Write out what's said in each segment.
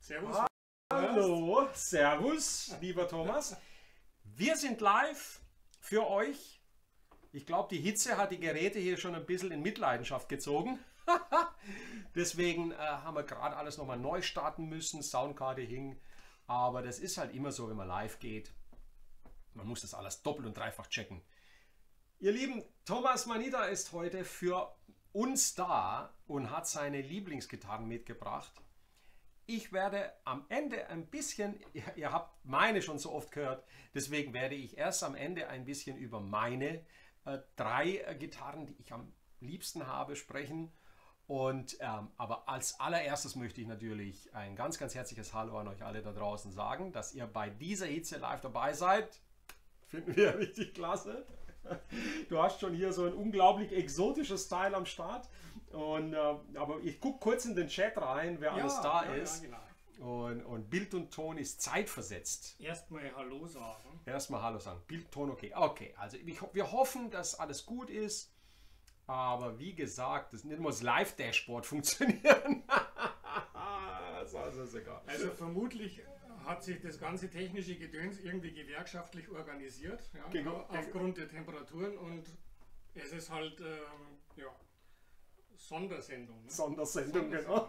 Servus. Hallo, servus, lieber Thomas. Wir sind live für euch. Ich glaube, die Hitze hat die Geräte hier schon ein bisschen in Mitleidenschaft gezogen. Deswegen haben wir gerade alles nochmal neu starten müssen. Soundkarte hing. Aber das ist halt immer so, wenn man live geht. Man muss das alles doppelt und dreifach checken. Ihr Lieben, Thomas Manita ist heute für uns da und hat seine Lieblingsgitarren mitgebracht. Ich werde am Ende ein bisschen, ihr habt meine schon so oft gehört, deswegen werde ich erst am Ende ein bisschen über meine drei Gitarren, die ich am liebsten habe, sprechen. Und, aber als allererstes möchte ich natürlich ein ganz, ganz herzliches Hallo an euch alle da draußen sagen, dass ihr bei dieser Hitze live dabei seid. Finden wir richtig klasse. Du hast schon hier so ein unglaublich exotisches Teil am Start. Und, aber ich gucke kurz in den Chat rein, wer alles da ist. Ja, genau. Und Bild und Ton ist zeitversetzt. Erstmal Hallo sagen. Erstmal Hallo sagen. Bild, Ton, okay. Okay, also wir hoffen, dass alles gut ist. Aber wie gesagt, das nicht nur das Live-Dashboard funktionieren. Also ist egal. Also vermutlich hat sich das ganze technische Gedöns irgendwie gewerkschaftlich organisiert, ja, Genau. aufgrund der Temperaturen, und es ist halt Sondersendung. Ne? Sondersendung, genau.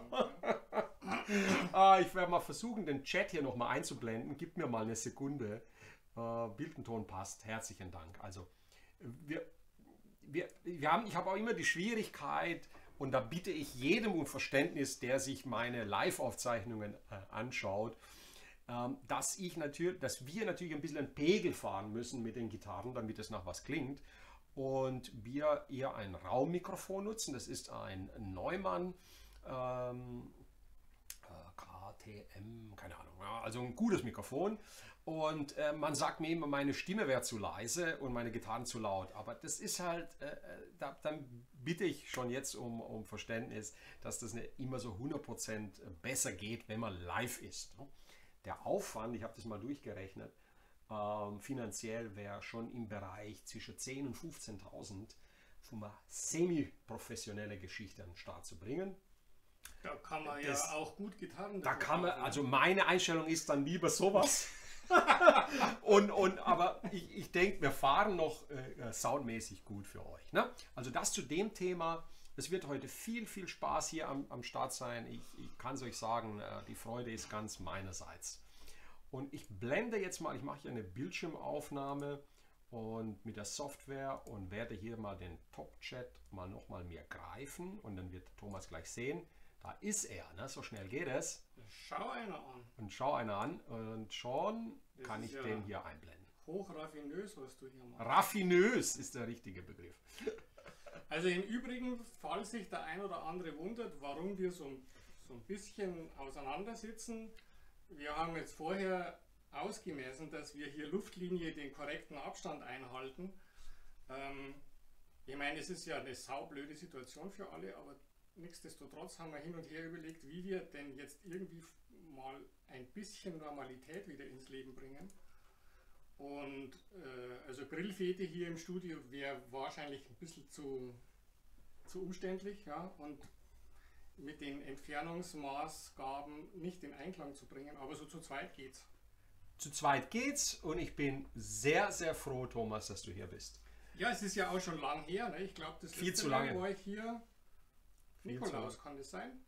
Ich werde mal versuchen, den Chat hier nochmal einzublenden. Gib mir mal eine Sekunde. Bild und Ton passt. Herzlichen Dank. Also, ich habe auch immer die Schwierigkeit, und da bitte ich jedem um Verständnis, der sich meine Live-Aufzeichnungen anschaut, dass wir natürlich ein bisschen einen Pegel fahren müssen mit den Gitarren, damit es nach was klingt. Und wir eher ein Raummikrofon nutzen. Das ist ein Neumann KTM, keine Ahnung, ja, also ein gutes Mikrofon. Und man sagt mir immer, meine Stimme wäre zu leise und meine Gitarren zu laut. Aber das ist halt, dann bitte ich schon jetzt um Verständnis, dass das nicht immer so 100% besser geht, wenn man live ist. Der Aufwand, ich habe das mal durchgerechnet, finanziell wäre schon im Bereich zwischen 10.000 und 15.000 für eine semi-professionelle Geschichte an den Start zu bringen. Da kann man ja auch gut Gitarren. Da kann man, also meine Einstellung ist dann lieber sowas. Aber ich denke, wir fahren noch soundmäßig gut für euch. Ne? Also das zu dem Thema. Es wird heute viel, viel Spaß hier am Start sein. Ich kann es euch sagen, die Freude ist ganz meinerseits. Und ich blende jetzt mal, ich mache hier eine Bildschirmaufnahme und mit der Software und werde hier mal den Top-Chat mal nochmal mehr greifen und dann wird Thomas gleich sehen. Da ist er, ne? So schnell geht es. Schau einer an. Und schau einer an und schon Das kann ist ich ja den hier einblenden. Hochraffinös, was du hier machst. Raffinös ist der richtige Begriff. Also im Übrigen, falls sich der ein oder andere wundert, warum wir so ein bisschen auseinandersitzen, wir haben jetzt vorher ausgemessen, dass wir hier Luftlinie den korrekten Abstand einhalten. Ich meine, es ist ja eine saublöde Situation für alle, aber nichtsdestotrotz haben wir hin und her überlegt, wie wir denn jetzt irgendwie mal ein bisschen Normalität wieder ins Leben bringen. Und also Grillfete hier im Studio wäre wahrscheinlich ein bisschen zu umständlich, ja, und mit den Entfernungsmaßgaben nicht in Einklang zu bringen, aber so zu zweit geht's. Zu zweit geht's und ich bin sehr, sehr froh, Thomas, dass du hier bist. Ja, es ist ja auch schon lang her, ne? Ich glaube, das Viel letzte zu lange. Mal war ich hier. Viel Nikolaus, zu- kann das sein?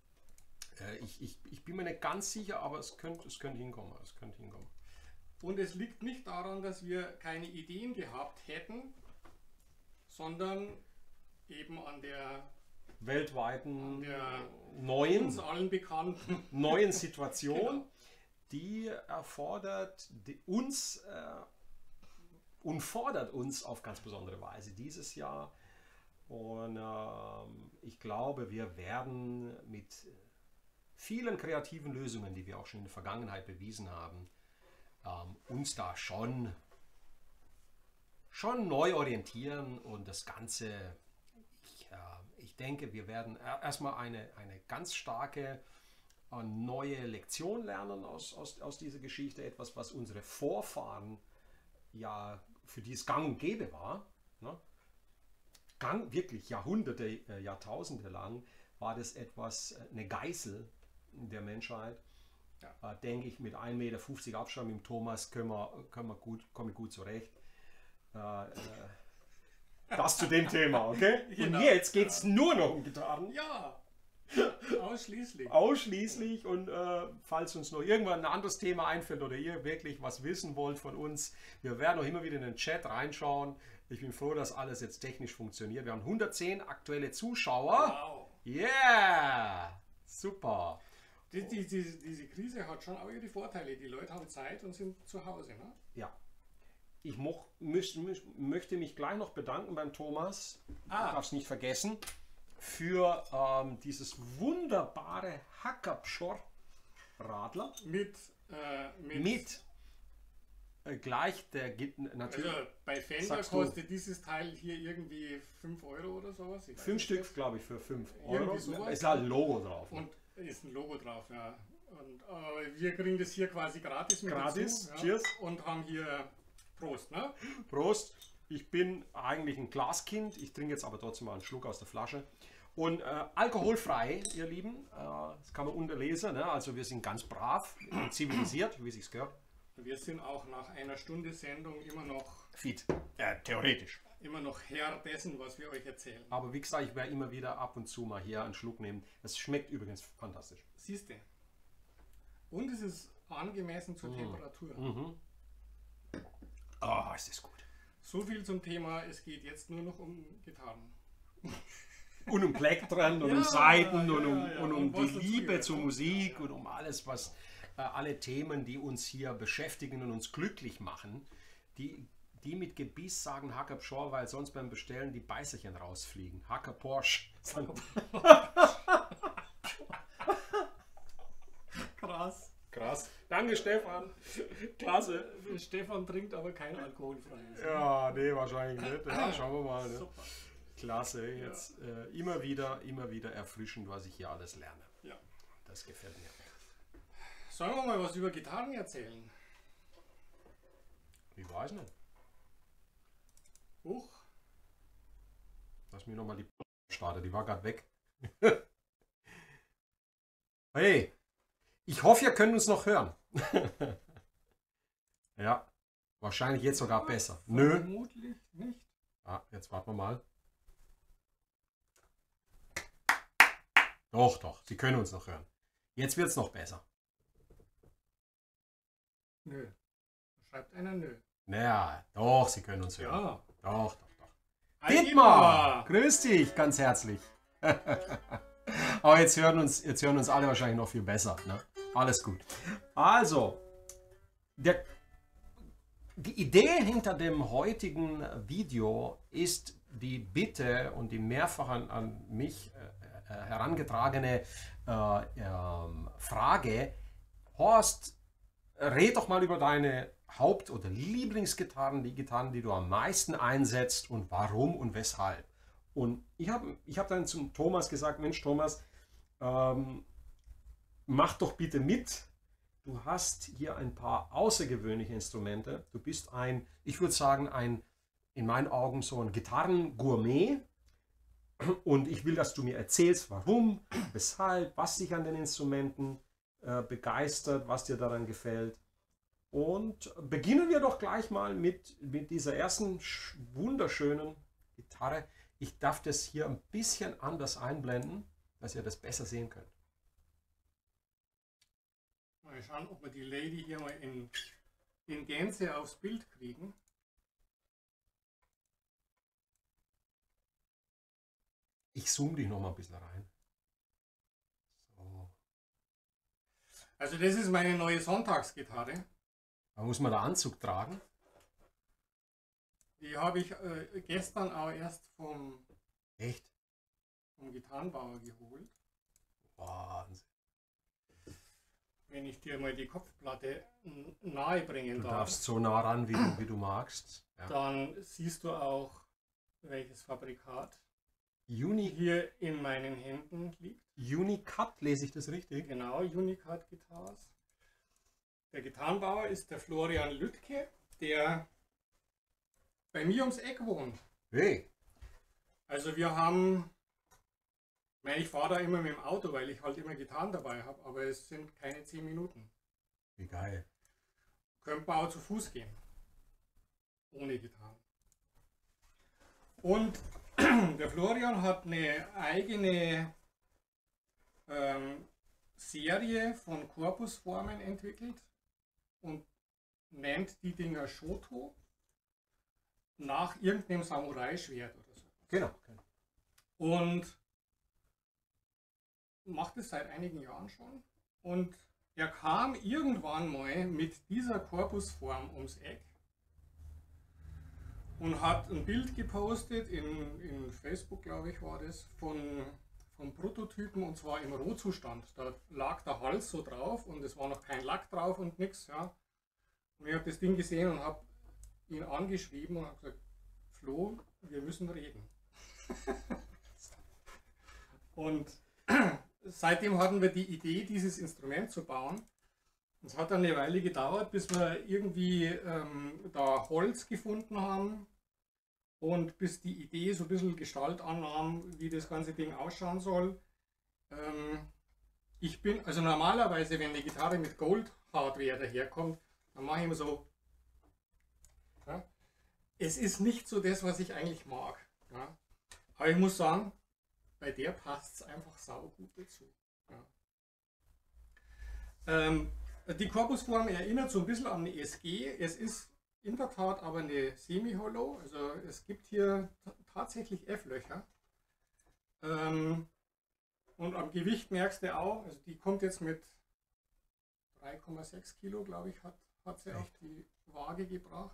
Ich bin mir nicht ganz sicher, aber es könnte hinkommen. Es könnte hinkommen. Und es liegt nicht daran, dass wir keine Ideen gehabt hätten, sondern eben an der Weltweiten uns neuen allen bekannten. Situation, Genau. die erfordert uns und fordert uns auf ganz besondere Weise dieses Jahr. Und ich glaube, wir werden mit vielen kreativen Lösungen, die wir auch schon in der Vergangenheit bewiesen haben, uns da schon neu orientieren und das Ganze, ich denke, wir werden erstmal eine ganz starke neue Lektion lernen aus dieser Geschichte, etwas, was unsere Vorfahren ja für die es gang und gäbe war. Ne? Wirklich Jahrhunderte, Jahrtausende lang war das etwas, eine Geißel der Menschheit. denke ich, mit 1,50 Meter Abstand mit dem Thomas komme ich gut zurecht. Das zu dem Thema, okay? Genau. Und jetzt geht es nur noch um Gitarren. Ja, ausschließlich. Ausschließlich. Und falls uns noch irgendwann ein anderes Thema einfällt oder ihr wirklich was wissen wollt von uns, wir werden auch immer wieder in den Chat reinschauen. Ich bin froh, dass alles jetzt technisch funktioniert. Wir haben 110 aktuelle Zuschauer. Wow. Yeah! Super. Diese Krise hat schon auch ihre Vorteile. Die Leute haben Zeit und sind zu Hause. Ne? Ja. Ich möchte mich gleich noch bedanken beim Thomas. Ich darf es nicht vergessen. Für dieses wunderbare Hackabschor-Radler. Mit gleich der natürlich. Also bei Fender kostet dieses Teil hier irgendwie 5 Euro oder sowas. 5 Stück, glaube ich, für 5 Irgendwie Euro. sowas. Ist halt ein Logo drauf. Und ist ein Logo drauf, ja. Und wir kriegen das hier quasi gratis mit Gratis, dazu, cheers. Und haben hier Prost, ne? Prost. Ich bin eigentlich ein Glaskind. Ich trinke jetzt aber trotzdem mal einen Schluck aus der Flasche. Und alkoholfrei, ihr Lieben. Das kann man unterlesen. Ne? Also wir sind ganz brav und zivilisiert, wie es sich gehört. Wir sind auch nach einer Stunde Sendung immer noch fit. Theoretisch. Immer noch Herr dessen, was wir euch erzählen. Aber wie gesagt, ich werde immer wieder ab und zu mal hier einen Schluck nehmen. Es schmeckt übrigens fantastisch. Siehste. Und es ist angemessen zur Temperatur. Ah, ist das gut. So viel zum Thema, es geht jetzt nur noch um Gitarren. Und um Plektren und um Saiten und um Und die was Liebe dazugehört. zur Musik und um alles, was alle Themen, die uns hier beschäftigen und uns glücklich machen, die mit Gebiss sagen Hacker Pschor, weil sonst beim Bestellen die Beißerchen rausfliegen. Hacker Porsche. Krass. Krass. Danke, Stefan. Klasse. Stefan trinkt aber kein alkoholfreies. Ja, nee, wahrscheinlich nicht. Ja, schauen wir mal. Ne? Super. Klasse. Jetzt immer wieder erfrischend, was ich hier alles lerne. Ja. Das gefällt mir. Sollen wir mal was über Gitarren erzählen? Ich weiß nicht. Huch. Lass mich nochmal die starten. Die war gerade weg. Hey, ich hoffe, ihr könnt uns noch hören. Ja, wahrscheinlich jetzt sogar besser. Nö. Vermutlich nicht. Ah, jetzt warten wir mal. Doch, Sie können uns noch hören. Jetzt wird es noch besser. Nö. Schreibt einer nö. Naja, doch, Sie können uns hören. Ja. Doch. Hi, Dietmar, grüß dich, ganz herzlich. Aber jetzt hören uns alle wahrscheinlich noch viel besser. Ne? Alles gut. Also, die Idee hinter dem heutigen Video ist die Bitte und die mehrfach an mich herangetragene Frage: Horst, red doch mal über deine Haupt- oder Lieblingsgitarren, die Gitarren, die du am meisten einsetzt und warum und weshalb. Und ich hab dann zum Thomas gesagt: Mensch, Thomas, mach doch bitte mit. Du hast hier ein paar außergewöhnliche Instrumente. Du bist ich würde sagen, in meinen Augen so ein Gitarrengourmet. Und ich will, dass du mir erzählst, warum, weshalb, was dich an den Instrumenten begeistert, was dir daran gefällt. Und beginnen wir doch gleich mal mit dieser ersten wunderschönen Gitarre. Ich darf das hier ein bisschen anders einblenden, dass ihr das besser sehen könnt. Mal schauen, ob wir die Lady hier mal in Gänze aufs Bild kriegen. Ich zoome dich noch mal ein bisschen rein. So. Also das ist meine neue Sonntagsgitarre. Da muss man den Anzug tragen. Die habe ich gestern auch erst vom Echt? Gitarrenbauer geholt. Wahnsinn. Wenn ich dir mal die Kopfplatte nahe bringen Du darf, darfst so nah ran, wie du magst. Ja. dann siehst du auch, welches Fabrikat Uni hier in meinen Händen liegt. Unicut, lese ich das richtig? Genau, Unicut Guitars. Der Gitarrenbauer ist der Florian Lüttke, der bei mir ums Eck wohnt. Hey. Also wir haben Ich fahre da immer mit dem Auto, weil ich halt immer Gitarren dabei habe, aber es sind keine 10 Minuten. Wie geil. Könnte man auch zu Fuß gehen. Ohne Gitarren. Und der Florian hat eine eigene Serie von Korpusformen entwickelt und nennt die Dinger Shoto nach irgendeinem Samurai-Schwert oder so. Genau. Und macht es seit einigen Jahren schon. Und er kam irgendwann mal mit dieser Korpusform ums Eck und hat ein Bild gepostet, in Facebook glaube ich war das, von Prototypen, und zwar im Rohzustand. Da lag der Hals so drauf und es war noch kein Lack drauf und nichts. Ja. Und ich habe das Ding gesehen und habe ihn angeschrieben und habe gesagt, Flo, wir müssen reden. Und seitdem hatten wir die Idee, dieses Instrument zu bauen. Es hat dann eine Weile gedauert, bis wir irgendwie da Holz gefunden haben und bis die Idee so ein bisschen Gestalt annahm, wie das ganze Ding ausschauen soll. Also normalerweise, wenn eine Gitarre mit Gold-Hardware daherkommt, dann mache ich immer so. Ja. Es ist nicht so das, was ich eigentlich mag. Ja. Aber ich muss sagen, bei der passt es einfach saugut dazu. Ja. Die Korpusform erinnert so ein bisschen an eine SG. Es ist in der Tat aber eine Semi-Hollow. Also es gibt hier tatsächlich F-Löcher. Und am Gewicht merkst du auch, also die kommt jetzt mit 3,6 Kilo, glaube ich, hat sie auf die Waage gebracht.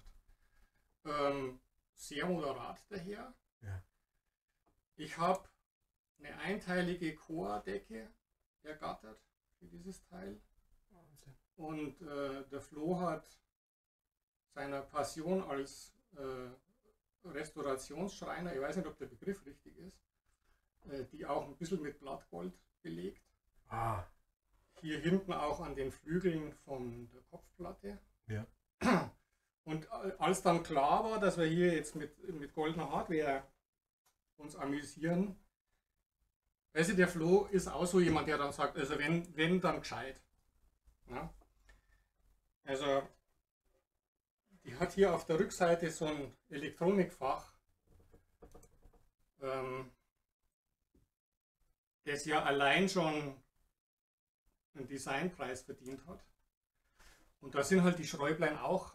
Sehr moderat daher. Ja. Ich habe eine einteilige Chordecke ergattert für dieses Teil. Wahnsinn. Und der Flo hat seiner Passion als Restaurationsschreiner, ich weiß nicht, ob der Begriff richtig ist, die auch ein bisschen mit Blattgold belegt. Ah. Hier hinten auch an den Flügeln von der Kopfplatte. Ja. Und als dann klar war, dass wir hier jetzt mit goldener Hardware uns amüsieren, weißt du, der Flo ist auch so jemand, der dann sagt, also wenn dann gescheit. Ja? Also die hat hier auf der Rückseite so ein Elektronikfach, das ja allein schon einen Designpreis verdient hat. Und da sind halt die Schräublein auch,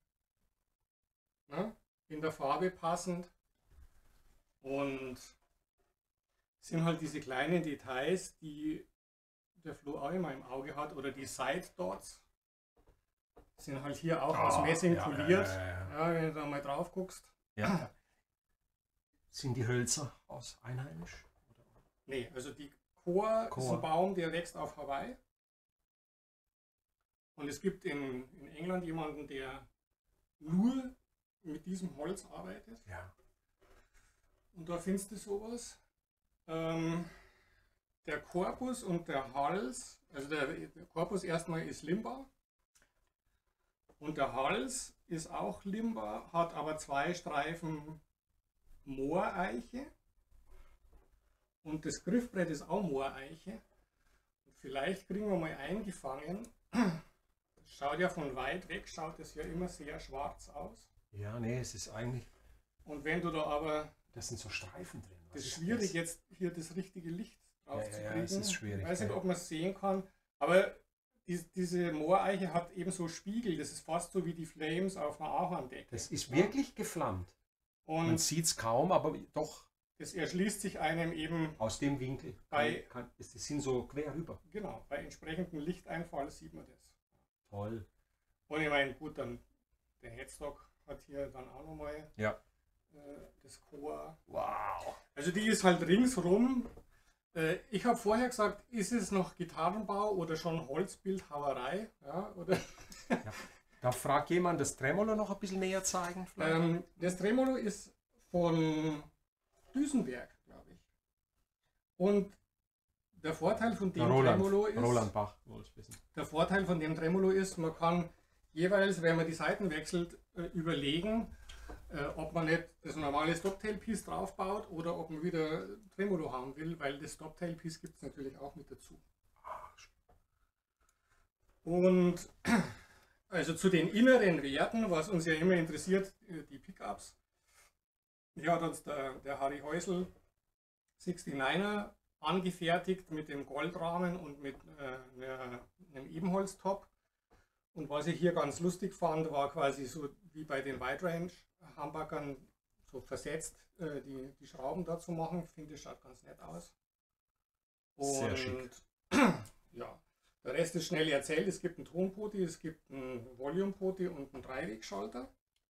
ne, in der Farbe passend. Und sind halt diese kleinen Details, die der Flo auch immer im Auge hat, oder die Side Dots sind halt hier auch aus Messing poliert. Ja, wenn du da mal drauf guckst. Ja. Sind die Hölzer aus einheimisch? Nee, also die Chor ist ein Baum, der wächst auf Hawaii. Und es gibt in England jemanden, der nur mit diesem Holz arbeitet. Ja. Und da findest du sowas. Der Korpus und der Hals, also der Korpus erstmal ist Limba. Und der Hals ist auch Limba, hat aber 2 Streifen Mooreiche. Und das Griffbrett ist auch Mooreiche. Und vielleicht kriegen wir mal eingefangen. Das schaut ja von weit weg, schaut es ja immer sehr schwarz aus. Ja, nee, es ist eigentlich. Und wenn du da aber. Das sind so Streifen drin. Das ist schwierig, jetzt hier das richtige Licht drauf zu kriegen. Ja, es ist schwierig. Ich weiß nicht, ob man es sehen kann. Aber diese Mooreiche hat eben so Spiegel. Das ist fast so wie die Flames auf einer Ahorndecke. Das ist wirklich geflammt. Und man sieht es kaum, aber doch. Das erschließt sich einem eben aus dem Winkel. Es sind so quer rüber. Genau, bei entsprechendem Lichteinfall sieht man das. Toll. Und ich meine, gut, dann der Headstock hat hier dann auch nochmal das Chor. Wow. Also die ist halt ringsrum. Ich habe vorher gesagt, ist es noch Gitarrenbau oder schon Holzbildhauerei? Ja, oder? Ja. Da fragt jemand, das Tremolo noch ein bisschen näher zeigen? Das Tremolo ist von Düsenberg, glaube ich. Und der Vorteil von dem Tremolo ist, Roland Bach, der Vorteil von dem Tremolo ist, man kann jeweils, wenn man die Seiten wechselt, überlegen, ob man nicht das normale Stoptail-Piece draufbaut oder ob man wieder Tremolo haben will, weil das Stoptail-Piece gibt es natürlich auch mit dazu. Und also zu den inneren Werten, was uns ja immer interessiert, die Pickups. Hier hat uns der Harry Häusl 69er angefertigt mit dem Goldrahmen und mit einem Ebenholztop. Und was ich hier ganz lustig fand, war quasi so wie bei den Wide Range Humbuckern so versetzt die Schrauben dazu machen. Ich finde, das schaut ganz nett aus. Und sehr schick. Ja, der Rest ist schnell erzählt. Es gibt einen Tonpoti, es gibt einen Volume-Poti und einen Dreiwegschalter.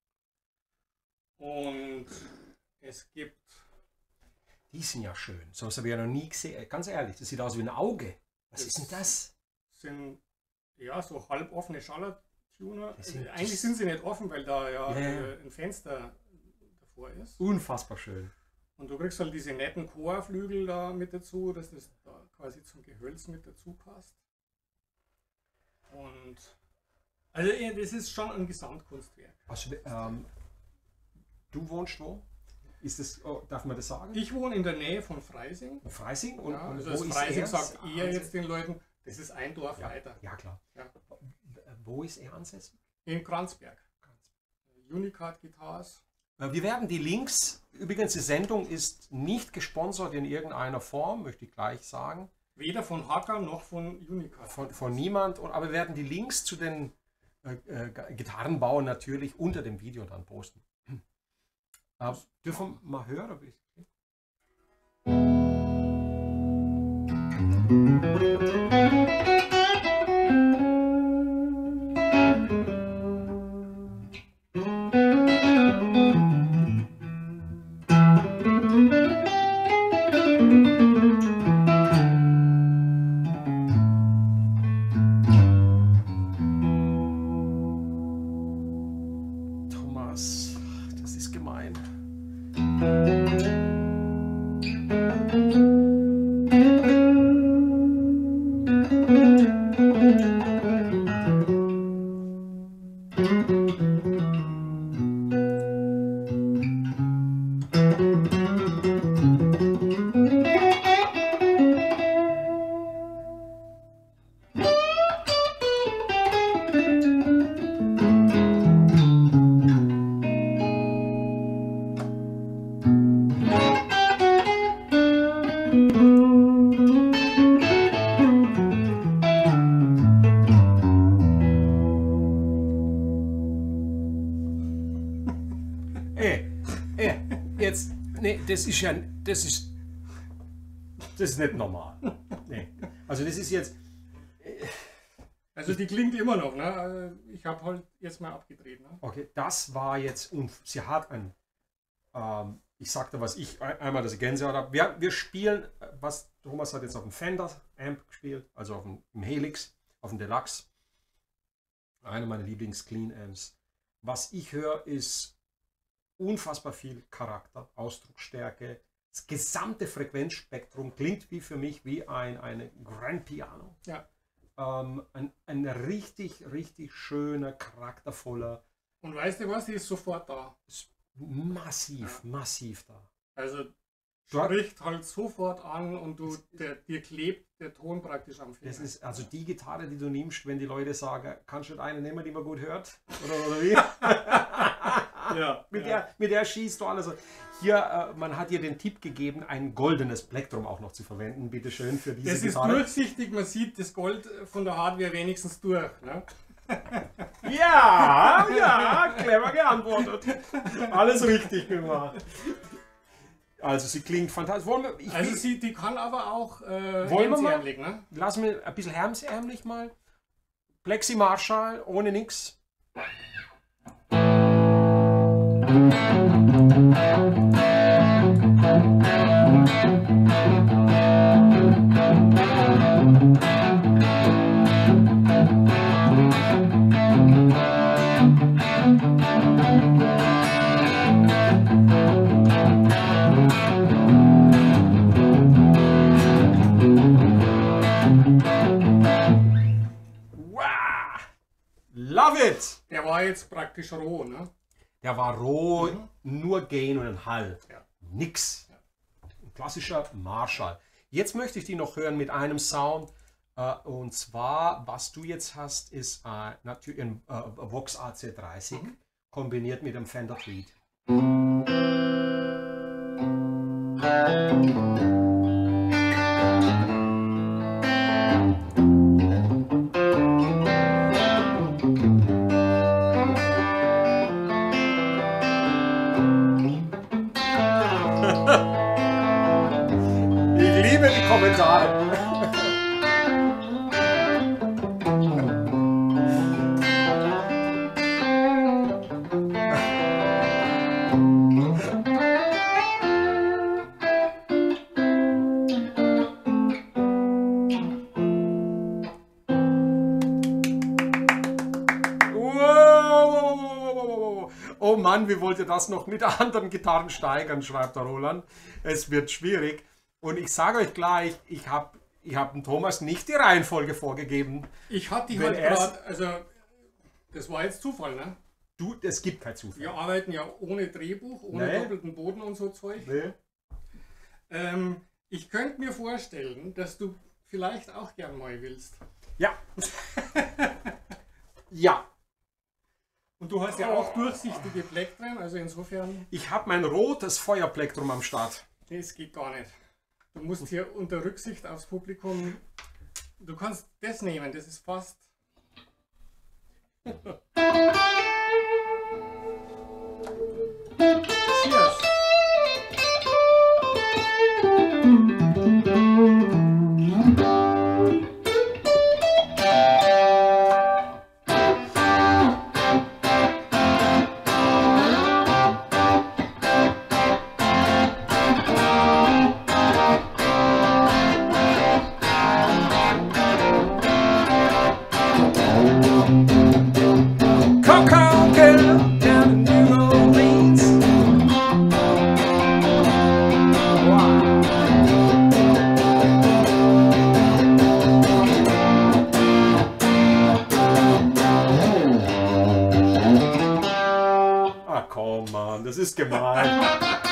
Und es gibt... Die sind ja schön. So was habe ich ja noch nie gesehen. Ganz ehrlich, das sieht aus wie ein Auge. Was ist denn das? Sind ja so halboffene Schallertuner. Sind Eigentlich sind sie nicht offen, weil da ja ein Fenster davor ist. Unfassbar schön. Und du kriegst halt diese netten Chorflügel da mit dazu, dass das da quasi zum Gehölz mit dazu passt. Und also das ist schon ein Gesamtkunstwerk. Also, du wohnst wo? Ist das, darf man das sagen? Ich wohne in der Nähe von Freising. Freising? Und, ja, und also wo ist Freising er? sagt eher jetzt den Leuten, das ist ein Dorf weiter. Ja, klar. Ja. Wo ist er ansässig? In Kranzberg. Unicard Guitars. Wir werden die Links, übrigens die Sendung ist nicht gesponsert in irgendeiner Form, möchte ich gleich sagen. Weder von Hacker noch von Unicard. Von niemand, aber wir werden die Links zu den Gitarrenbauern natürlich unter dem Video dann posten. Dürfen wir mal hören? Ein bisschen? Thomas, das ist gemein. Jetzt, nee, das ist nicht normal. Nee. Also das ist jetzt... Also die klingt immer noch, ne? Ich habe halt jetzt mal abgedreht. Ne? Okay, das war jetzt... Sie hat ein... ich sagte, was ich einmal das Gänsehaut habe. Wir spielen, was Thomas hat jetzt auf dem Fender Amp gespielt, also auf dem Helix, auf dem Deluxe. Einer meiner Lieblings-Clean Amps. Was ich höre, ist unfassbar viel Charakter, Ausdrucksstärke. Das gesamte Frequenzspektrum klingt wie für mich wie ein Grand Piano. Ja. Ein richtig, richtig schöner, charaktervoller. Und weißt du was, die ist sofort da. Ist massiv, massiv da. Also spricht halt sofort an und dir klebt der Ton praktisch am Finger. Das ist also die Gitarre, die du nimmst, wenn die Leute sagen, kannst du eine nehmen, die man gut hört? Oder wie? Ja, mit der schießt du alles. Hier, man hat dir den Tipp gegeben, ein goldenes Plektrum auch noch zu verwenden. Bitte schön für diese das Gitarre. Das ist durchsichtig, man sieht das Gold von der Hardware wenigstens durch. Ne? Ja, clever geantwortet. Alles richtig gemacht. Also sie klingt fantastisch. Die kann aber auch hemsärmlich, ne? Lass mir ein bisschen hemsärmlich mal. Plexi Marshall, ohne nix. Love it! Der war jetzt praktisch roh, ne? Der war roh, nur Gain und ein Hall. Ja. Nix. Ein klassischer Marshall. Jetzt möchte ich die noch hören mit einem Sound. Und zwar, was du jetzt hast, ist natürlich ein Vox AC30 kombiniert mit einem Fender Tweed. Ich liebe die Kommentare. Oh Mann, wie wollt ihr das noch mit anderen Gitarren steigern, schreibt der Roland. Es wird schwierig. Und ich sage euch gleich, ich hab dem Thomas nicht die Reihenfolge vorgegeben. Ich hatte die halt gerade, also das war jetzt Zufall, ne? Du, es gibt kein Zufall. Wir arbeiten ja ohne Drehbuch, ohne doppelten Boden und so Zeug. Nee. Ich könnte mir vorstellen, dass du vielleicht auch gern mal willst. Ja. Ja. Und du hast ja auch durchsichtige Plektren, also insofern... Ich habe mein rotes Feuerplektrum am Start. Das geht gar nicht. Du musst hier unter Rücksicht aufs Publikum... Du kannst das nehmen, das ist fast... Cheers! Coco girl down in New Orleans. Ah, komm, Mann, das ist gemein.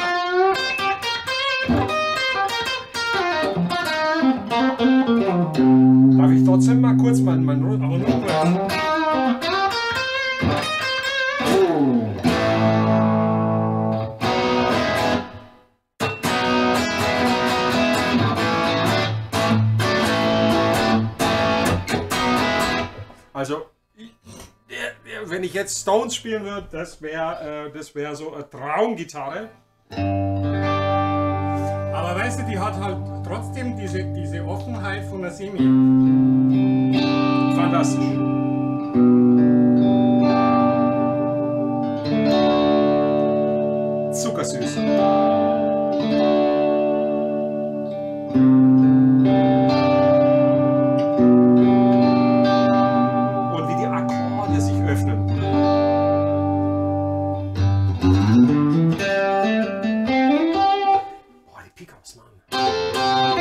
Darf ich trotzdem mal kurz mein Aber nur kurz. Also, wenn ich jetzt Stones spielen würde, das wär so eine Traumgitarre. Aber weißt du, die hat halt trotzdem diese Offenheit von der Semi. Fantastisch. Zuckersüß. Und wie die Akkorde sich öffnen. Boah, die Pickups, Mann.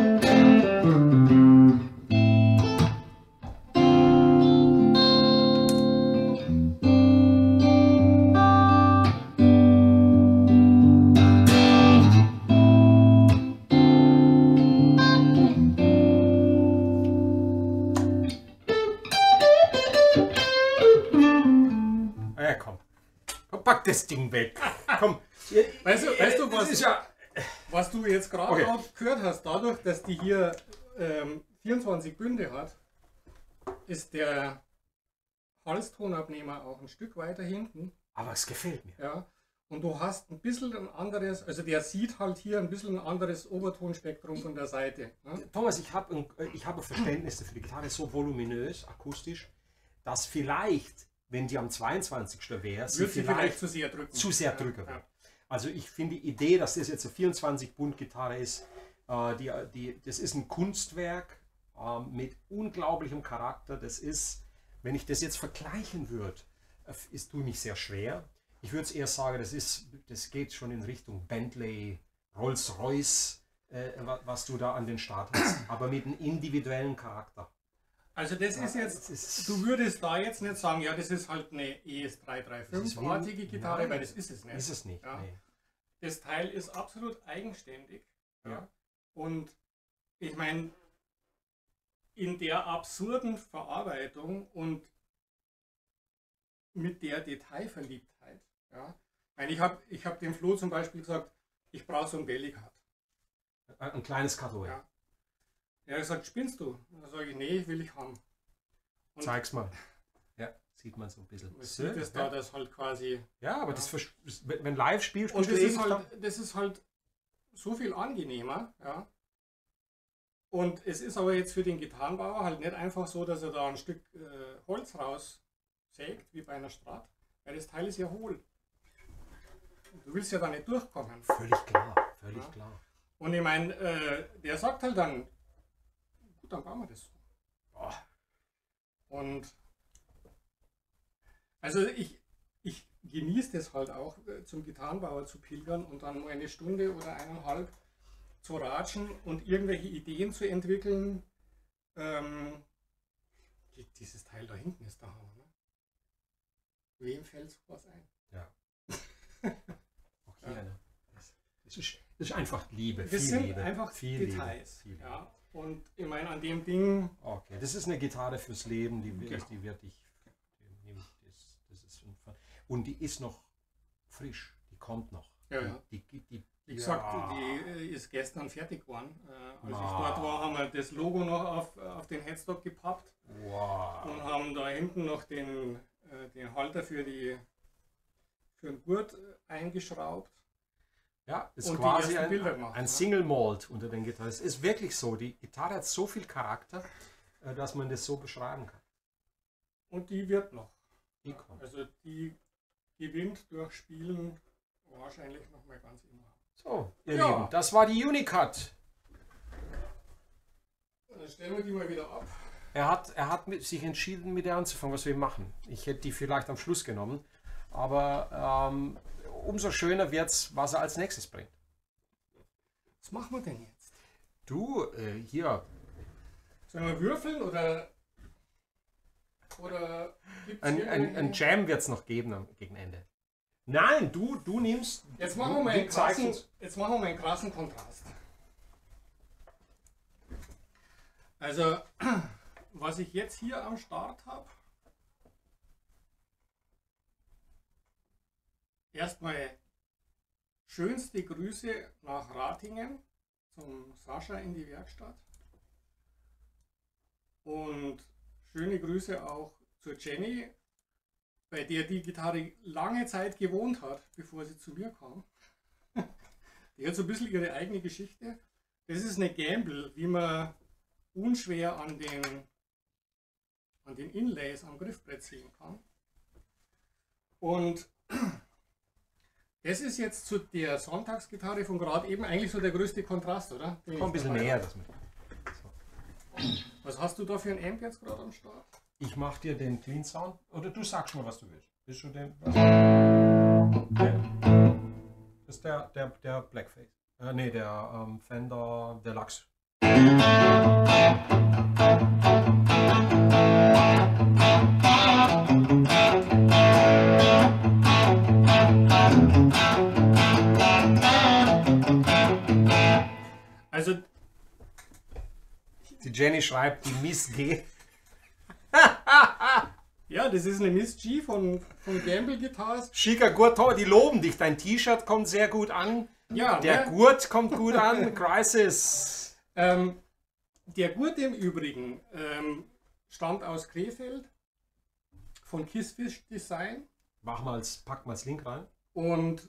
Ja, komm. Komm, pack das Ding weg. Komm. Weißt du Das ist ja... was du jetzt gerade Okay. auch gehört hast, dadurch, dass die hier 24 Bünde hat, ist der Halstonabnehmer auch ein Stück weiter hinten. Aber es gefällt mir. Ja. Und du hast ein bisschen ein anderes, also der sieht halt hier ein bisschen ein anderes Obertonspektrum von der Seite. Ne? Thomas, ich habe ein Verständnis dafür. Die Gitarre ist so voluminös, akustisch, dass vielleicht, wenn die am 22. wäre, sie Wird sie vielleicht zu sehr drücken. zu sehr drücken Ja. wird. Also ich finde die Idee, dass das jetzt eine 24-Bund-Gitarre ist, das ist ein Kunstwerk mit unglaublichem Charakter. Das ist, wenn ich das jetzt vergleichen würde, ist tue mich sehr schwer. Ich würde es eher sagen, das geht schon in Richtung Bentley, Rolls-Royce, was du da an den Start hast, aber mit einem individuellen Charakter. Also das ist jetzt, du würdest da jetzt nicht sagen, ja, das ist halt eine ES335-artige Gitarre, weil das ist es nicht. Ist es nicht, ja. nee. Das Teil ist absolut eigenständig. Ja. Ja. Und ich meine, in der absurden Verarbeitung und mit der Detailverliebtheit, ja. Ich hab dem Flo zum Beispiel gesagt, ich brauche so ein Bellycut. Ein kleines Karton. Ja. Er hat gesagt, spinnst du? Da sage ich, nee, will ich haben. Und Zeig's mal. Ja, sieht man so ein bisschen. man sieht es da, das halt quasi. Ja, aber Ja. wenn live spielst, Und das ist halt so viel angenehmer, ja. Und es ist aber jetzt für den Gitarrenbauer halt nicht einfach so, dass er da ein Stück Holz raussägt, wie bei einer Strat, weil das Teil ist ja hohl. Du willst ja da nicht durchkommen. Völlig klar, völlig Ja. klar. Und ich meine, der sagt halt dann, gut, dann bauen wir das so. Oh, Und also ich genieße das halt auch, zum Gitarrenbauer zu pilgern und dann mal eine Stunde oder 1,5 zu ratschen und irgendwelche Ideen zu entwickeln. Dieses Teil da hinten ist der Hammer. Ne? Wem fällt sowas ein? ja. Auch hier, Ja. ne? Das ist einfach Liebe. Das viel sind Liebe, einfach viel Details. Liebe, viel Liebe. Ja. Und ich meine, an dem Ding, Okay, das ist eine Gitarre fürs Leben, die Genau. wird dich. Das ist und die ist noch frisch, die kommt noch. Ja, ja. Die, wie gesagt, ja. die ist gestern fertig geworden. Als ich Wow. dort war, haben wir das Logo noch auf den Headstock gepappt Wow. und haben da hinten noch den Halter für den Gurt eingeschraubt. Ja, ist Und die quasi ersten Bilder ein gemacht, ne? Single Mold unter den Gitarren. Es ist wirklich so, die Gitarre hat so viel Charakter, dass man das so beschreiben kann. Und die wird noch. Die kommt. Also die gewinnt durch Spielen wahrscheinlich noch mal ganz immer. So, ihr Ja. Lieben, das war die Unicut. Dann stellen wir die mal wieder ab. Er hat sich entschieden, mit der anzufangen, was wir machen. Ich hätte die vielleicht am Schluss genommen, aber umso schöner wird es, was er als nächstes bringt. Was machen wir denn jetzt? Du, hier, Sollen wir würfeln oder gibt's ein irgendwelche- Jam wird es noch geben gegen Ende. Nein, du nimmst. Jetzt machen wir mal einen du zeigst krassen, uns- jetzt machen wir mal einen krassen Kontrast. Also, was ich jetzt hier am Start habe, erstmal schönste Grüße nach Ratingen zum Sascha in die Werkstatt und schöne Grüße auch zur Jenny, bei der die Gitarre lange Zeit gewohnt hat, bevor sie zu mir kam. Die hat so ein bisschen ihre eigene Geschichte. Das ist eine Gamble, wie man unschwer an den Inlays am Griffbrett sehen kann. Und das ist jetzt zu der Sonntagsgitarre von gerade eben eigentlich so der größte Kontrast, oder? Den Komm ein ich bisschen dabei näher. habe. Das mit. Was hast du da für ein Amp jetzt gerade am Start? Ich mach dir den Clean Sound. Oder du sagst mal, was du willst. Willst du den? Das ist der Blackface. Nee, der Fender Deluxe. Also, Die Jenny schreibt, die Miss G. ja, das ist eine Miss G von Gamble Guitars. Schicker Gurt, die loben dich. Dein T-Shirt kommt sehr gut an. Ja, Der ne? Gurt kommt gut an. Crisis. Der Gurt im Übrigen stammt aus Krefeld von Kissfish Design. Pack mal das Link rein. Und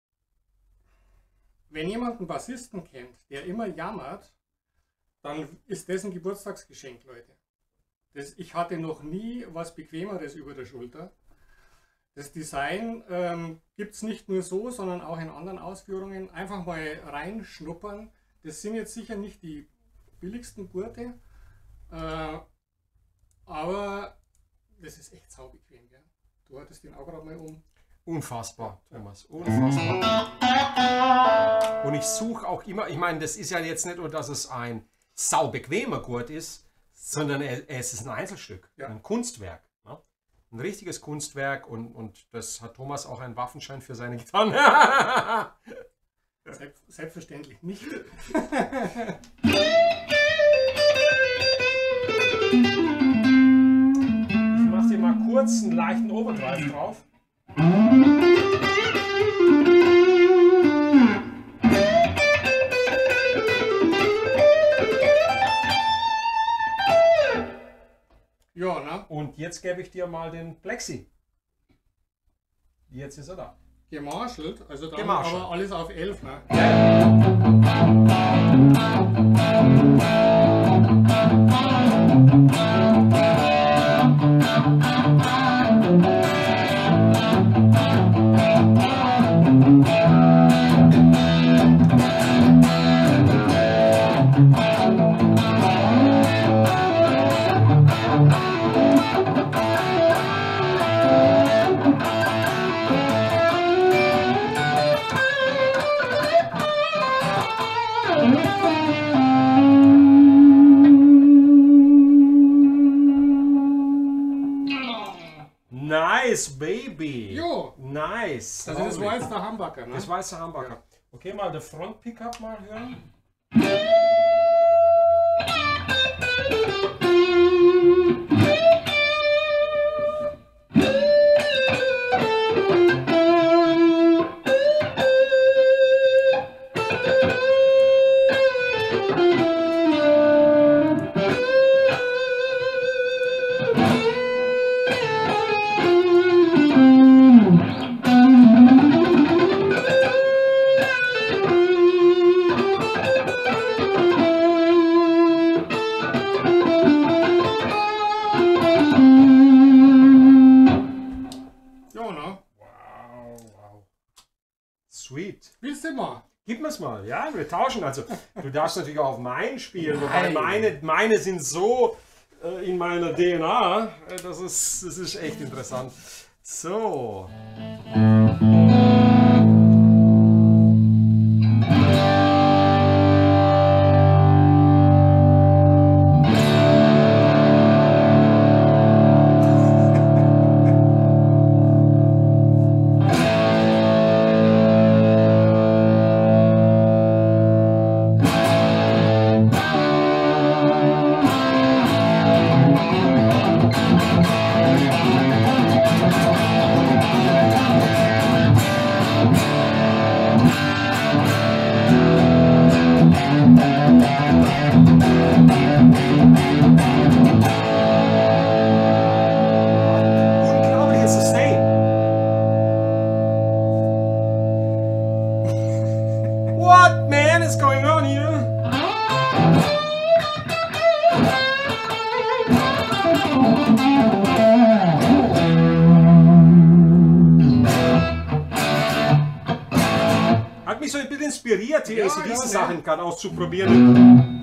wenn jemand einen Bassisten kennt, der immer jammert, dann ist das ein Geburtstagsgeschenk, Leute. Ich hatte noch nie was Bequemeres über der Schulter. Das Design gibt es nicht nur so, sondern auch in anderen Ausführungen. Einfach mal reinschnuppern. Das sind jetzt sicher nicht die billigsten Gurte, aber das ist echt saubequem. Gell? Du hattest den auch gerade mal um. Unfassbar, Thomas. Unfassbar. Und ich suche auch immer, ich meine, das ist ja jetzt nicht nur, dass es ein saubequemer Gurt ist, sondern es ist ein Einzelstück, Ja. ein Kunstwerk. Ne? Ein richtiges Kunstwerk und das hat Thomas auch einen Waffenschein für seine Gitarren. Selbstverständlich nicht. Ich mache dir mal kurz einen leichten Overdrive drauf. Ja, ne? Und jetzt gebe ich dir mal den Plexi. Jetzt ist er da. Gemarschelt, also dann Gemarschelt. aber alles auf 11, ne? Nice, baby. Jo. Nice. Also das war jetzt der Hamburger, ne? Das war jetzt der Hamburger. Okay, mal den Front-Pickup mal hören. Ja, ne? Wow, wow. Sweet. Willst du mal? Gib mir's mal, ja, wir tauschen. Also, du darfst natürlich auch auf meinen spielen, wobei Nein. meine sind so in meiner DNA. Das ist echt interessant. So. Unglaubliches Sustain. What, man, is going on here? Hat mich so ein bisschen inspiriert, hier Ja, so diese ja, Sachen gerade auszuprobieren.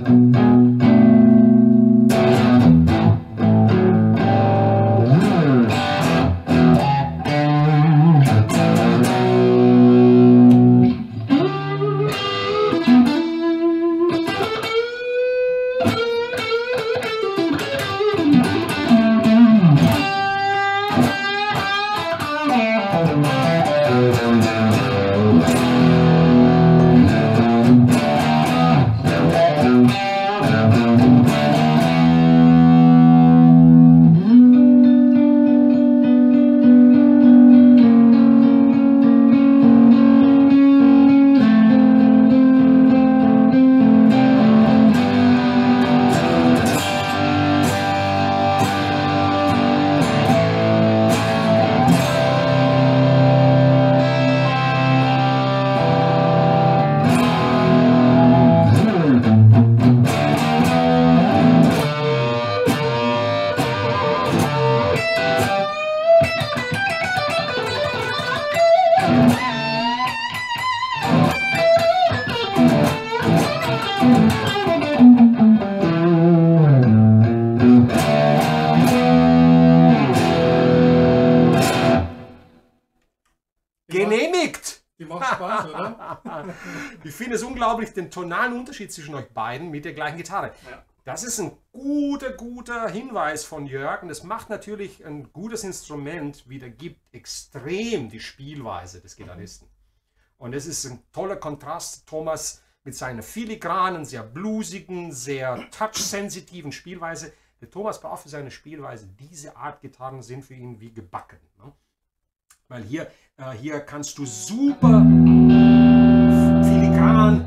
Genehmigt! Die macht Spaß, oder? Ich finde es unglaublich, den tonalen Unterschied zwischen euch beiden mit der gleichen Gitarre. Ja. Das ist ein guter Hinweis von Jörg. Und das macht natürlich ein gutes Instrument, wiedergibt extrem die Spielweise des Gitarristen. Und es ist ein toller Kontrast, Thomas mit seiner filigranen, sehr bluesigen, sehr touch-sensitiven Spielweise. Der Thomas braucht für seine Spielweise, diese Art Gitarren sind für ihn wie gebacken. Ne? Weil hier kannst du super filigran.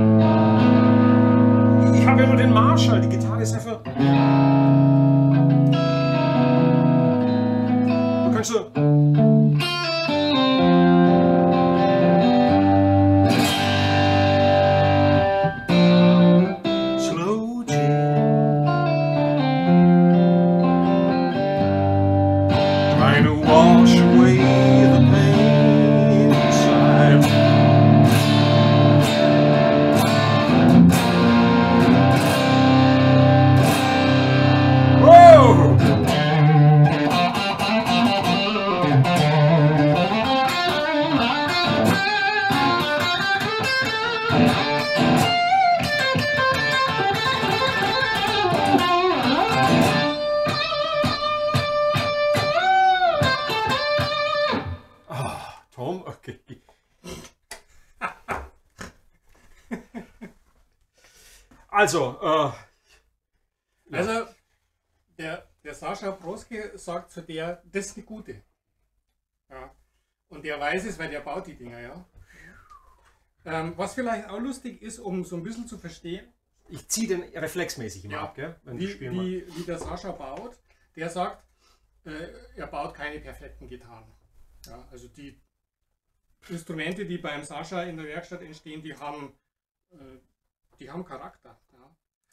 Ich habe ja nur den Marshall, die Gitarre ist einfach. Du kannst so. Slow jam. Trying to wash away the pain inside. Whoa! Tom, okay. Also, Also, der Sascha Broske sagt zu der, das ist die gute. Ja. Und der weiß es, weil der baut die Dinger, ja. Was vielleicht auch lustig ist, um so ein bisschen zu verstehen, ich ziehe den reflexmäßig immer ja, ab, gell? Wenn ich spielen wie der Sascha baut. Der sagt, er baut keine perfekten Gitarren. Ja, also die Instrumente, die beim Sascha in der Werkstatt entstehen, die haben Charakter. Ja.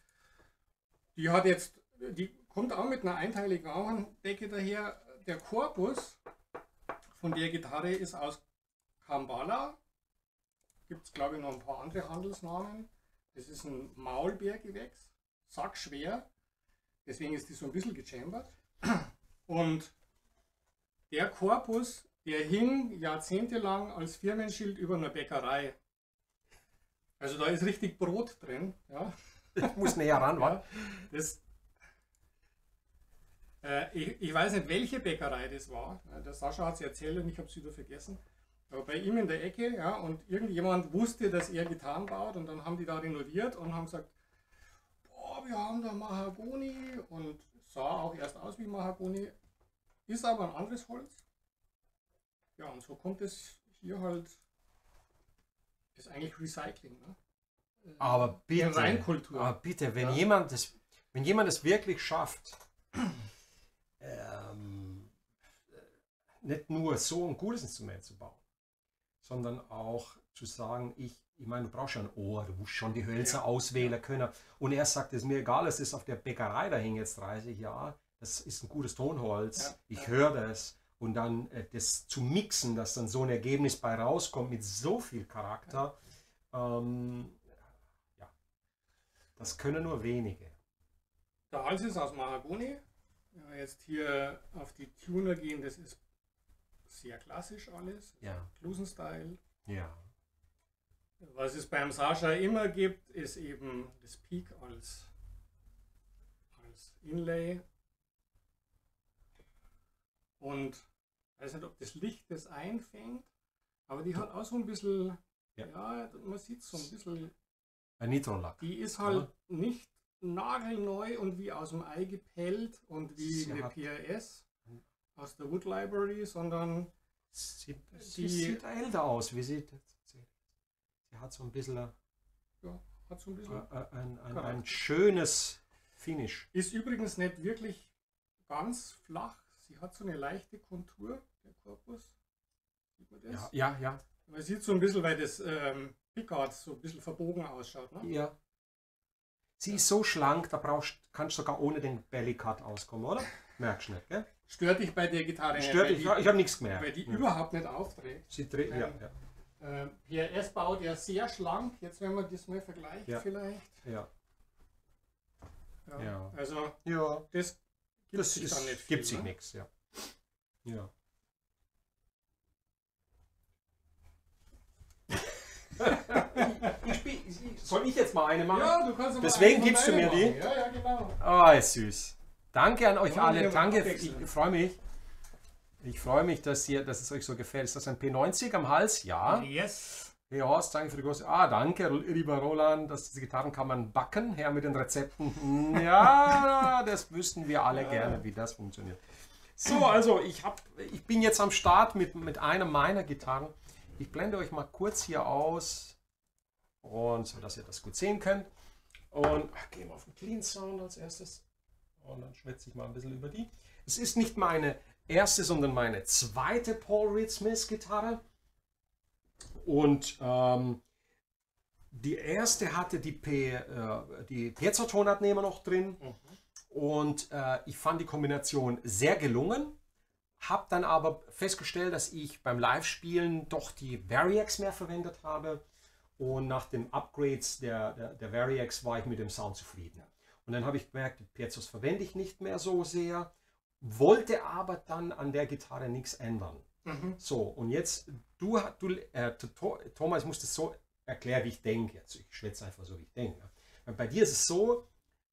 Die kommt auch mit einer einteiligen Augendecke daher. Der Korpus von der Gitarre ist aus Kambala. Gibt es, glaube ich, noch ein paar andere Handelsnamen. Das ist ein Maulbeergewächs, sackschwer. Deswegen ist die so ein bisschen gechambert. Und der Korpus, der hing jahrzehntelang als Firmenschild über einer Bäckerei. Also da ist richtig Brot drin. Ja. Ich muss näher ran, ja, ich weiß nicht, welche Bäckerei das war. Der Sascha hat es erzählt und ich habe es wieder vergessen. Aber bei ihm in der Ecke, ja, und irgendjemand wusste, dass er Gitarren baut und dann haben die da renoviert und haben gesagt, boah, wir haben da Mahagoni und sah auch erst aus wie Mahagoni, ist aber ein anderes Holz. Ja, und so kommt es hier halt, ist eigentlich Recycling, ne? aber bitte, Reinkultur. aber bitte, wenn Ja. jemand es wirklich schafft, nicht nur so ein gutes Instrument zu bauen, sondern auch zu sagen, ich meine, du brauchst ja ein Ohr, du musst schon die Hölzer auswählen können. Und er sagt, es ist mir egal, es ist auf der Bäckerei, da hing jetzt 30 Jahre, das ist ein gutes Tonholz, Ja. ich höre das. Und dann das zu mixen, dass dann so ein Ergebnis bei rauskommt mit so viel Charakter, ja, das können nur wenige. Der Hals ist aus Mahagoni. Wenn wir jetzt hier auf die Tuner gehen, das ist sehr klassisch alles. Ja. Klusen-Style. Ja. Was es beim Sascha immer gibt, ist eben das Peak als Inlay. Und ich weiß nicht, ob das Licht das einfängt, aber die hat auch so ein bisschen, ja man sieht so ein bisschen, Ein Nitrolack. die ist halt nicht nagelneu und wie aus dem Ei gepellt und wie eine PRS aus der Wood Library, sondern Sie sieht älter aus, wie sie hat so ein bisschen, hat so ein bisschen ein schönes Finish. Ist übrigens nicht wirklich ganz flach. Sie hat so eine leichte Kontur, der Korpus. Sieht man das? Ja. Man sieht so ein bisschen, weil das Pickard so ein bisschen verbogen ausschaut. Ne? Ja. Sie ist so schlank, da kannst du sogar ohne den Bellycut auskommen, oder? Merkst du nicht, gell? Stört dich bei der Gitarre Stört dich? nicht? Ich habe nichts gemerkt. Weil die überhaupt nicht aufträgt. Sie dreht, ja. PRS baut ja sehr schlank. Jetzt, wenn man das mal vergleicht, vielleicht. Ja. Ja. Also, Ja. das gibt sich dann nicht viel. Gibt sich ne? nichts, ja. Ja. Soll ich jetzt mal eine machen? Ja, du kannst Deswegen gibst du mir die? Ja, ja, genau. Oh, ist süß. Danke an euch Ja, alle. wir Danke. abwechseln. Ich freue mich. Ich freue mich, dass es euch so gefällt. Ist das ein P90 am Hals? Ja. Yes. Hey Horst, danke für die große. Ah, danke, lieber Roland. Diese Gitarren kann man backen. Her mit den Rezepten. Ja, das wüssten wir alle gerne, wie das funktioniert. So, also ich bin jetzt am Start mit einer meiner Gitarren. Ich blende euch mal kurz hier aus, und so dass ihr das gut sehen könnt. Und gehen wir auf den Clean Sound als erstes. Und dann schwätze ich mal ein bisschen über die. Es ist nicht meine erste, sondern meine zweite Paul Reed Smith Gitarre. Und die erste hatte die Piezo-Tonabnehmer noch drin. Und ich fand die Kombination sehr gelungen. Habe dann aber festgestellt, dass ich beim Live-Spielen doch die Variax mehr verwendet habe. Und nach den Upgrades der Variax war ich mit dem Sound zufrieden. Und dann habe ich gemerkt, die Piezos verwende ich nicht mehr so sehr. Wollte aber dann an der Gitarre nichts ändern. So, und jetzt, Thomas, ich muss das so erklären, wie ich denke. Also ich schwätze einfach so, wie ich denke. Bei dir ist es so,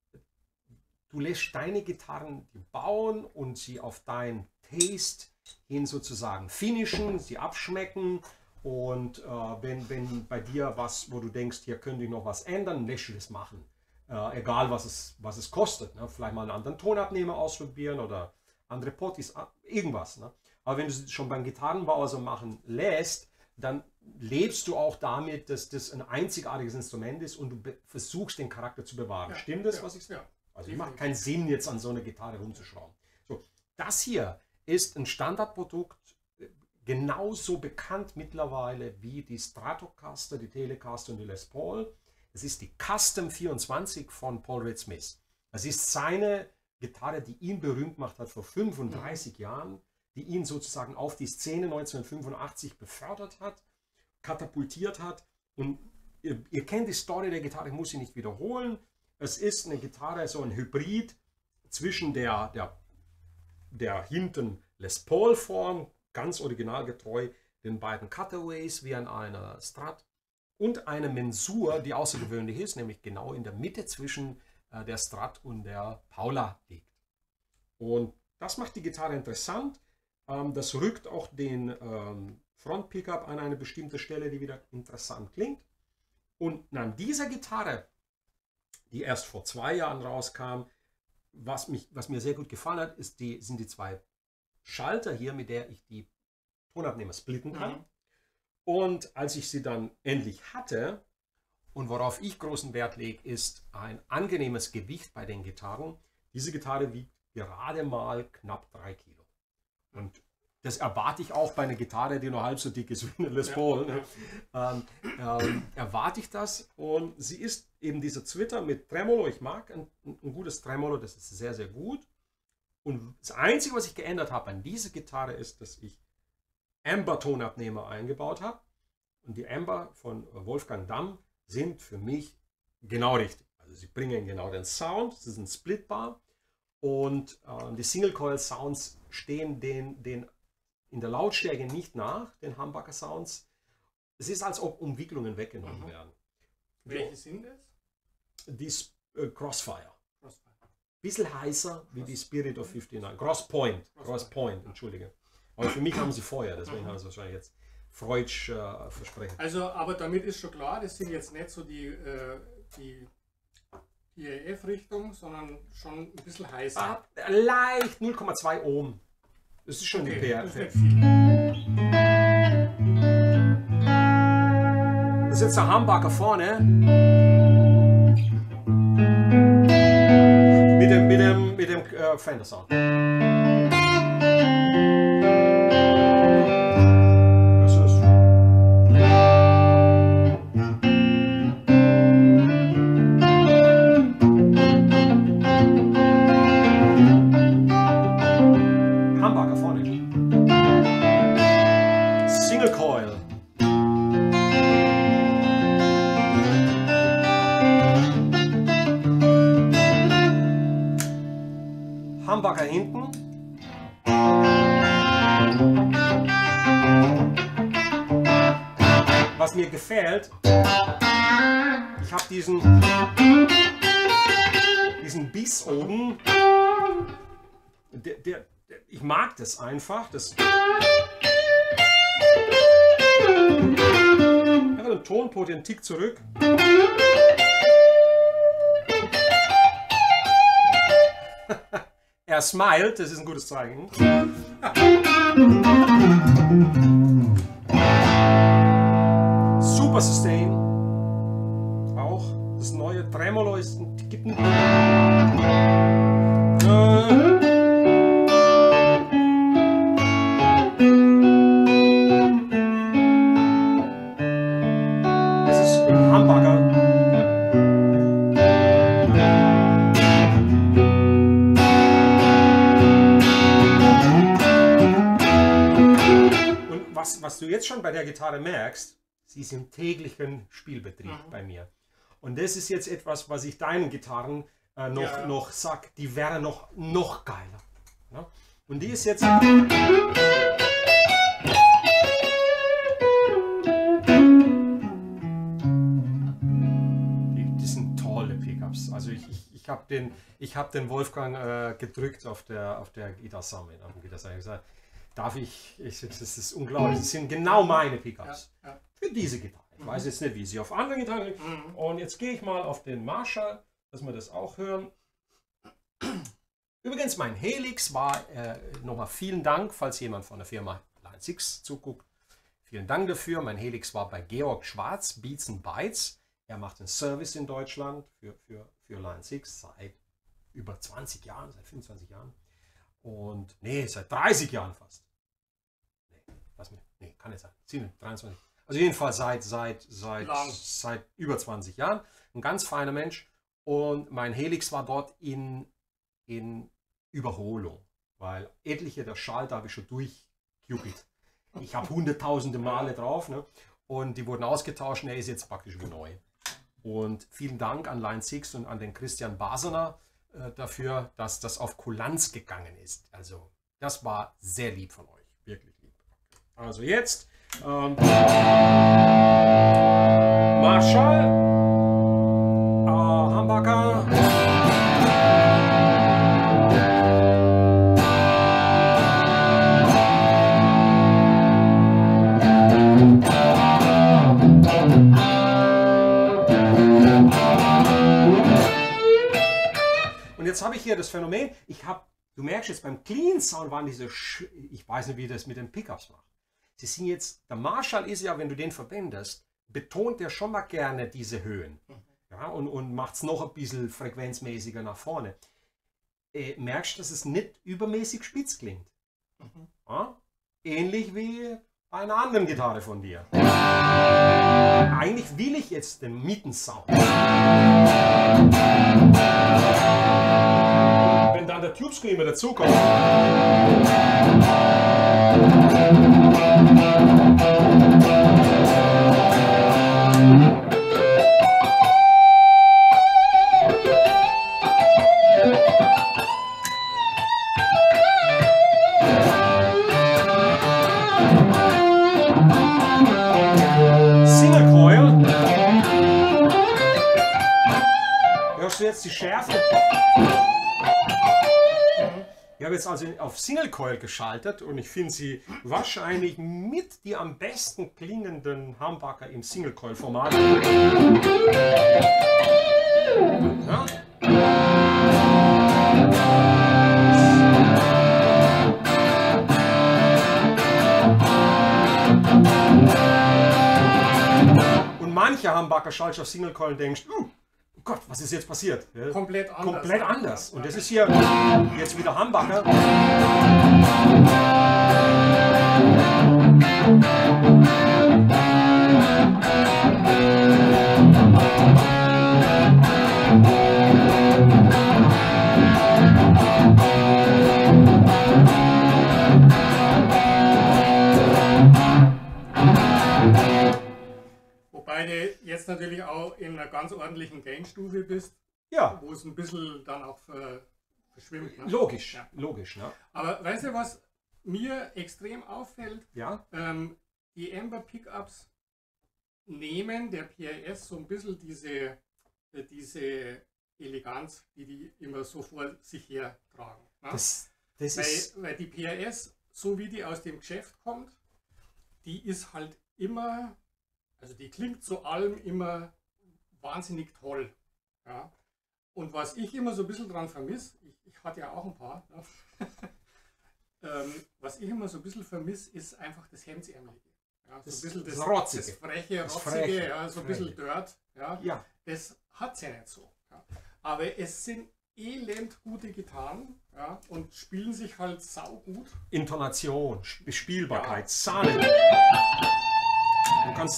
du lässt deine Gitarren bauen und sie auf dein Taste hin sozusagen finishen, sie abschmecken. Und wenn bei dir was, wo du denkst, hier könnte ich noch was ändern, lässt du das machen. Egal was es kostet. Ne? Vielleicht mal einen anderen Tonabnehmer ausprobieren oder andere Potties, irgendwas. Ne? Aber wenn du es schon beim Gitarrenbauer so machen lässt, dann lebst du auch damit, dass das ein einzigartiges Instrument ist und du versuchst, den Charakter zu bewahren. Ja, stimmt das, was ich sage? Ja. Also es macht keinen Sinn, jetzt an so einer Gitarre rumzuschrauben. So, das hier ist ein Standardprodukt, genauso bekannt mittlerweile wie die Stratocaster, die Telecaster und die Les Paul. Es ist die Custom 24 von Paul Reed Smith. Das ist seine Gitarre, die ihn berühmt gemacht hat vor 35 Jahren, die ihn sozusagen auf die Szene 1985 befördert hat, katapultiert hat. Und ihr kennt die Story der Gitarre, ich muss sie nicht wiederholen. Es ist eine Gitarre, so ein Hybrid zwischen der hinten Les Paul Form, ganz originalgetreu, den beiden Cutaways wie an einer Strat und eine Mensur, die außergewöhnlich ist, nämlich genau in der Mitte zwischen der Strat und der Paula liegt. Und das macht die Gitarre interessant. Das rückt auch den Front-Pickup an eine bestimmte Stelle, die wieder interessant klingt. Und an dieser Gitarre, die erst vor 2 Jahren rauskam, was mir sehr gut gefallen hat, sind die 2 Schalter hier, mit der ich die Tonabnehmer splitten kann. Und als ich sie dann endlich hatte, und worauf ich großen Wert lege, ist ein angenehmes Gewicht bei den Gitarren. Diese Gitarre wiegt gerade mal knapp 3 Kilo. Und das erwarte ich auch bei einer Gitarre, die nur halb so dick ist wie eine Les Paul. Ne? Erwarte ich das. Und sie ist eben dieser Zwitter mit Tremolo. Ich mag ein gutes Tremolo, das ist sehr, sehr gut. Und das Einzige, was ich geändert habe an dieser Gitarre, ist, dass ich Amber-Tonabnehmer eingebaut habe. Und die Amber von Wolfgang Damm sind für mich genau richtig. Also sie bringen genau den Sound, sie sind splitbar. Und die Single-Coil-Sounds stehen den in der Lautstärke nicht nach, den Humbucker Sounds. Es ist, als ob Umwicklungen weggenommen werden. Welche sind es? Die Crossfire. Bisschen heißer wie die Spirit of 59. Gross Point, entschuldige. Aber für mich haben sie Feuer, deswegen haben sie wahrscheinlich jetzt Freudsch versprechen. Also, aber damit ist schon klar, das sind jetzt nicht so die EF-Richtung, sondern schon ein bisschen heißer. Leicht 0,2 Ohm. Das ist schon okay, die PR. Das ist nicht viel. Das ist jetzt der Humbucker vorne. Mit dem Fender Sound. Das ist. Humbucker vorne. Single Coil. Humbucker hinten. hier gefehlt. Ich habe diesen Biss oben. Ich mag das einfach. Das den Tonpol den Tick zurück. Er smilet, das ist ein gutes Zeichen. Super Sustain. Auch das neue Tremolo ist ein Ticken. Das ist ein Humbucker. Und was du jetzt schon bei der Gitarre merkst, sie ist im täglichen Spielbetrieb bei mir. Und das ist jetzt etwas, was ich deinen Gitarren noch sag, die wäre noch geiler. Ja? Und die ist jetzt... Die sind tolle Pickups. Also ich habe den Wolfgang gedrückt auf der Guitar Summit. Auf dem Guitar Summit. Ich gesagt, darf ich, das ist unglaublich, das sind genau meine Pickups. Ja. Für diese Gitarre. Ich weiß jetzt nicht, wie sie auf anderen Gitarren liegt. Und jetzt gehe ich mal auf den Marshall, dass wir das auch hören. Übrigens, mein Helix war, nochmal vielen Dank, falls jemand von der Firma Line 6 zuguckt. Vielen Dank dafür. Mein Helix war bei Georg Schwarz, Beats & Bytes. Er macht einen Service in Deutschland für Line 6 seit über 20 Jahren, seit 25 Jahren. Und nee, seit 30 Jahren fast. Nee, kann nicht sein. 23. Also jedenfalls seit über 20 Jahren. Ein ganz feiner Mensch. Und mein Helix war dort in Überholung. Weil etliche der Schalter habe ich schon durchgejuckelt. Ich habe hunderttausende Male drauf. Ne? Und die wurden ausgetauscht und er ist jetzt praktisch wie neu. Und vielen Dank an Line 6 und an den Christian Basener dafür, dass das auf Kulanz gegangen ist. Also das war sehr lieb von euch. Wirklich lieb. Also jetzt Marshall, Humbucker. Und jetzt habe ich hier das Phänomen, du merkst jetzt beim Clean Sound waren diese, ich weiß nicht, wie das mit den Pickups macht. Sie sind jetzt, der Marshall ist ja, wenn du den verwendest, betont er schon mal gerne diese Höhen. Ja, und macht es noch ein bisschen frequenzmäßiger nach vorne. Merkst du, dass es nicht übermäßig spitz klingt? Ja? Ähnlich wie bei einer anderen Gitarre von dir. Eigentlich will ich jetzt den Mitten-Sound. Wenn dann der Tube Screamer dazukommt. Single Coil. Hörst du jetzt die Schärfe? Ich habe jetzt also auf Single Coil geschaltet und ich finde sie wahrscheinlich mit die am besten klingenden Humbucker im Single Coil Format. Ja? Und manche Humbucker schaltest auf Single Coil und denkst, oh Gott, was ist jetzt passiert? Ja? Komplett anders. Komplett anders. Und das ist hier jetzt wieder Humbucker. Wobei du jetzt natürlich auch in einer ganz ordentlichen Gainstufe bist, Ja, wo es ein bisschen dann auch verschwimmt. Ne? logisch. Ja. Logisch, ne? Aber weißt du, was mir extrem auffällt? Ja. Die Amber Pickups nehmen der PRS so ein bisschen diese Eleganz, die immer so vor sich her tragen. Ne? Das ist. Weil die PRS, so wie die aus dem Geschäft kommt, die ist halt immer, also die klingt zu allem immer wahnsinnig toll. Ja? Und was ich immer so ein bisschen dran vermisse, ich hatte ja auch ein paar, ne? Was ich immer so ein bisschen vermisse, ist einfach das Hemdsärmelige. Ja, so ein bisschen das Rotzige. Das Freche, Das Rotzige, Freche. ja, so ein bisschen Dirt. Ja. Ja. Das hat sie ja nicht so. Ja. Aber es sind elend gute Gitarren, ja, und spielen sich halt saugut. Intonation, Spielbarkeit, Sahne. Du kannst.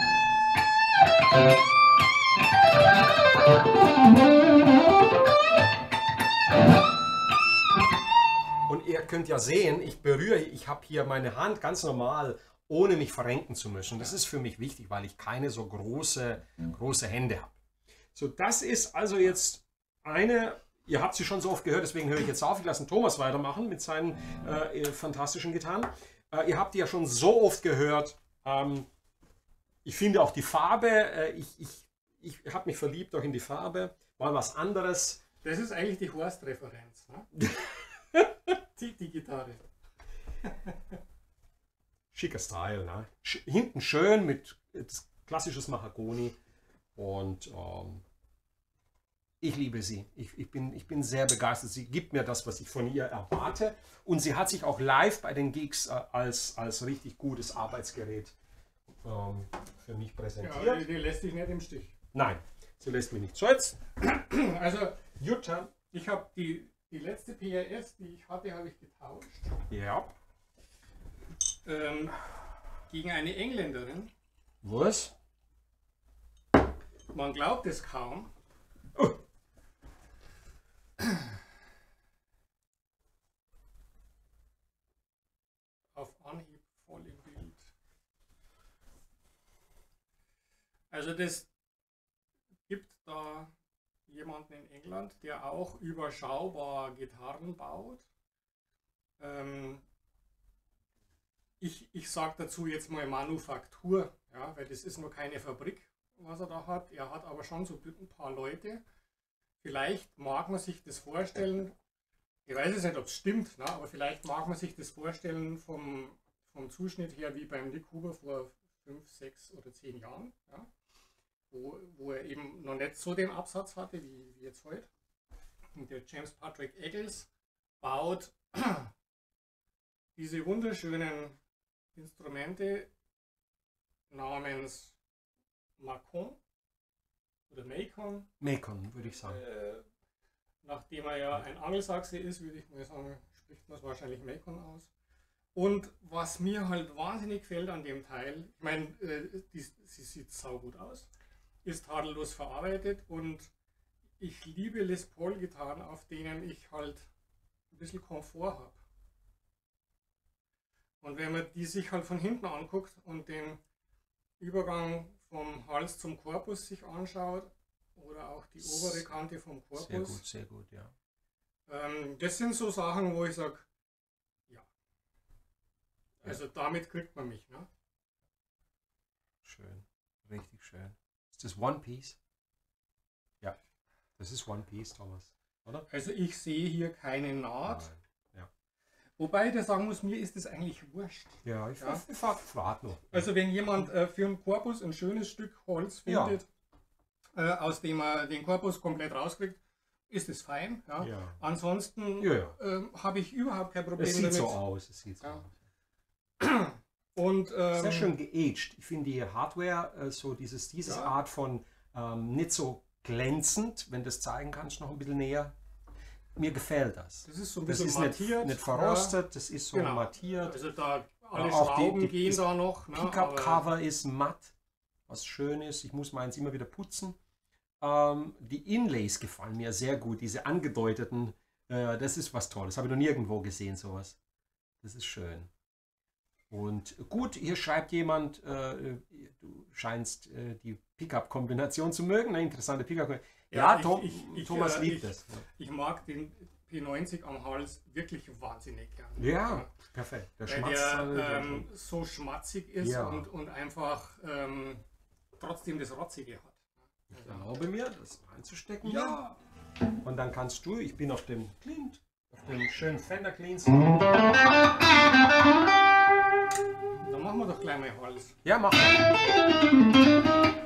Und ihr könnt ja sehen, ich habe hier meine Hand ganz normal, ohne mich verrenken zu müssen. Das ist für mich wichtig, weil ich keine so große Hände habe. So, das ist also jetzt eine, ihr habt sie schon so oft gehört, deswegen höre ich jetzt auf. Ich lasse Thomas weitermachen mit seinen fantastischen Gitarren. Ihr habt die ja schon so oft gehört. Ich finde auch die Farbe, ich habe mich verliebt auch in die Farbe, mal was anderes. Das ist eigentlich die Horst-Referenz. Ne? die Gitarre. Schicker Style, ne? Hinten schön mit klassisches Mahagoni und ich liebe sie. Ich bin sehr begeistert. Sie gibt mir das, was ich von ihr erwarte, und sie hat sich auch live bei den Gigs als richtig gutes Arbeitsgerät für mich präsentiert. Ja, die lässt dich nicht im Stich. Nein, sie lässt mich nicht. So, jetzt. Also, Jutta. ich habe die letzte PRS, die ich hatte, habe ich getauscht. Ja. Gegen eine Engländerin. Was? Man glaubt es kaum. Oh. Auf Anhieb voll im Bild. Also das gibt da jemanden in England, der auch überschaubar Gitarren baut. Ich sage dazu jetzt mal Manufaktur, ja, weil das ist nur keine Fabrik, was er da hat. Er hat aber schon so ein paar Leute. Vielleicht mag man sich das vorstellen, ich weiß jetzt nicht, ob es stimmt, ne, aber vielleicht mag man sich das vorstellen vom Zuschnitt her wie beim Nick Huber vor 5, 6 oder 10 Jahren. Ja, wo er eben noch nicht so den Absatz hatte wie jetzt heute. Und der James Patrick Eggles baut diese wunderschönen Instrumente namens Macon oder Macon. Macon, würde ich sagen. Nachdem er ja ein Angelsachse ist, würde ich mal sagen, spricht man es wahrscheinlich Macon aus. Und was mir halt wahnsinnig gefällt an dem Teil, ich meine, sie sieht saugut aus, ist tadellos verarbeitet, und ich liebe Les Paul Gitarren, auf denen ich halt ein bisschen Komfort habe. Und wenn man die sich halt von hinten anguckt und den Übergang vom Hals zum Korpus sich anschaut oder auch die obere Kante vom Korpus. Sehr gut, ja. Das sind so Sachen, wo ich sage, ja. Also damit kriegt man mich. Ne? Schön, richtig schön. Ist das One Piece? Ja, das ist One Piece, Thomas, oder? Also ich sehe hier keine Naht. Nein. Ja. Wobei ich sagen muss, mir ist das eigentlich wurscht. Ja, ich frage nur. Also wenn jemand für einen Korpus ein schönes Stück Holz findet, aus dem er den Korpus komplett rauskriegt, ist es fein. Ja. Ja. Ansonsten habe ich überhaupt kein Problem es sieht damit. So aus. Es sieht so aus. Und, sehr schön geaged. Ich finde die Hardware, so diese Art von nicht so glänzend, wenn du das zeigen kannst, noch ein bisschen näher. Mir gefällt das. Das ist so ein bisschen mattiert. Nicht verrostet, das ist so mattiert. Also da alle Schrauben gehen da noch. Ne, Pickup-Cover ist matt, was schön ist. Ich muss meins immer wieder putzen. Die Inlays gefallen mir sehr gut, diese angedeuteten. Das ist was Tolles. Habe ich noch nirgendwo gesehen, sowas. Das ist schön. Und gut, hier schreibt jemand, du scheinst die Pickup-Kombination zu mögen. Eine interessante Pickup-Kombination. Ja, Thomas liebt es. Ich mag den P90 am Hals wirklich wahnsinnig gerne. Ja, perfekt. Weil der so schmatzig ist und einfach trotzdem das Rotzige hat. Ich erlaube mir, das einzustecken. Ja. Und dann kannst du, ich bin auf dem Clint, auf dem schönen Fender Cleans. Dann machen wir doch gleich mal Hals. Ja, mach mal.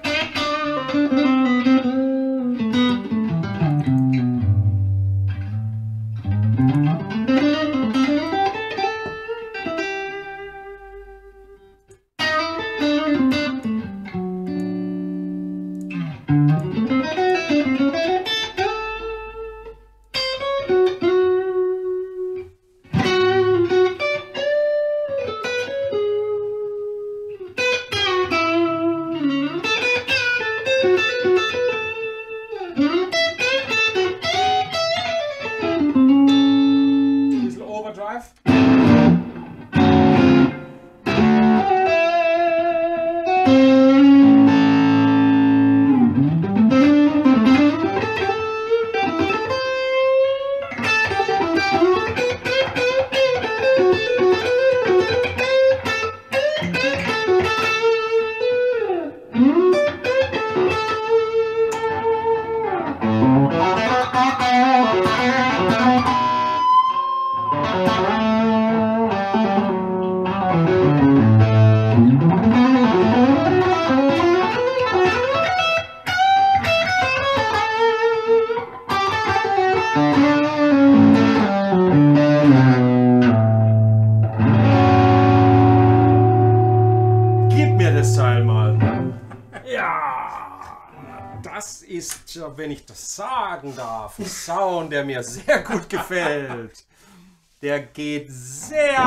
Das ist, wenn ich das sagen darf, ein Sound, der mir sehr gut gefällt. Der geht sehr...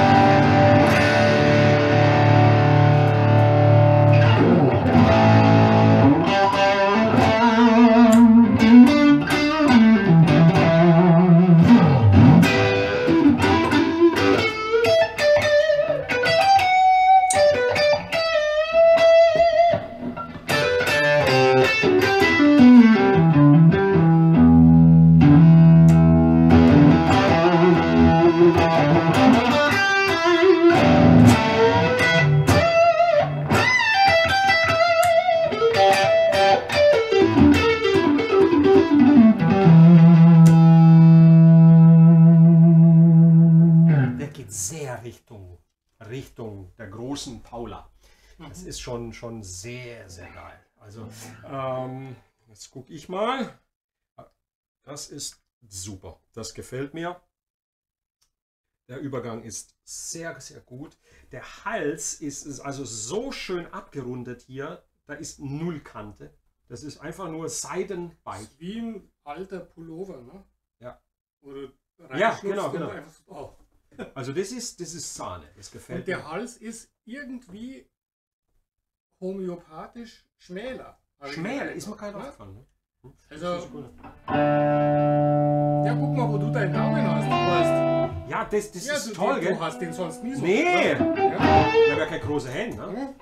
Richtung der großen Paula. Das ist schon sehr, sehr geil. Also, jetzt gucke ich mal. Das ist super. Das gefällt mir. Der Übergang ist sehr, sehr gut. Der Hals ist also so schön abgerundet hier. Da ist null Kante. Das ist einfach nur Seidenbein. Wie ein alter Pullover, ne? Ja. Oder ja, genau. Einfach so, oh. Also das ist Sahne, das gefällt mir. Und der Hals ist irgendwie homöopathisch schmäler. Schmäler, ist mir kein aufgefallen. Ne? Also, ja, guck mal, wo du deinen Daumen hast. Ja, das ist toll, gell? Du hast den sonst nie so. Nee! Ja. Ich habe ja keine große Hände. Ne?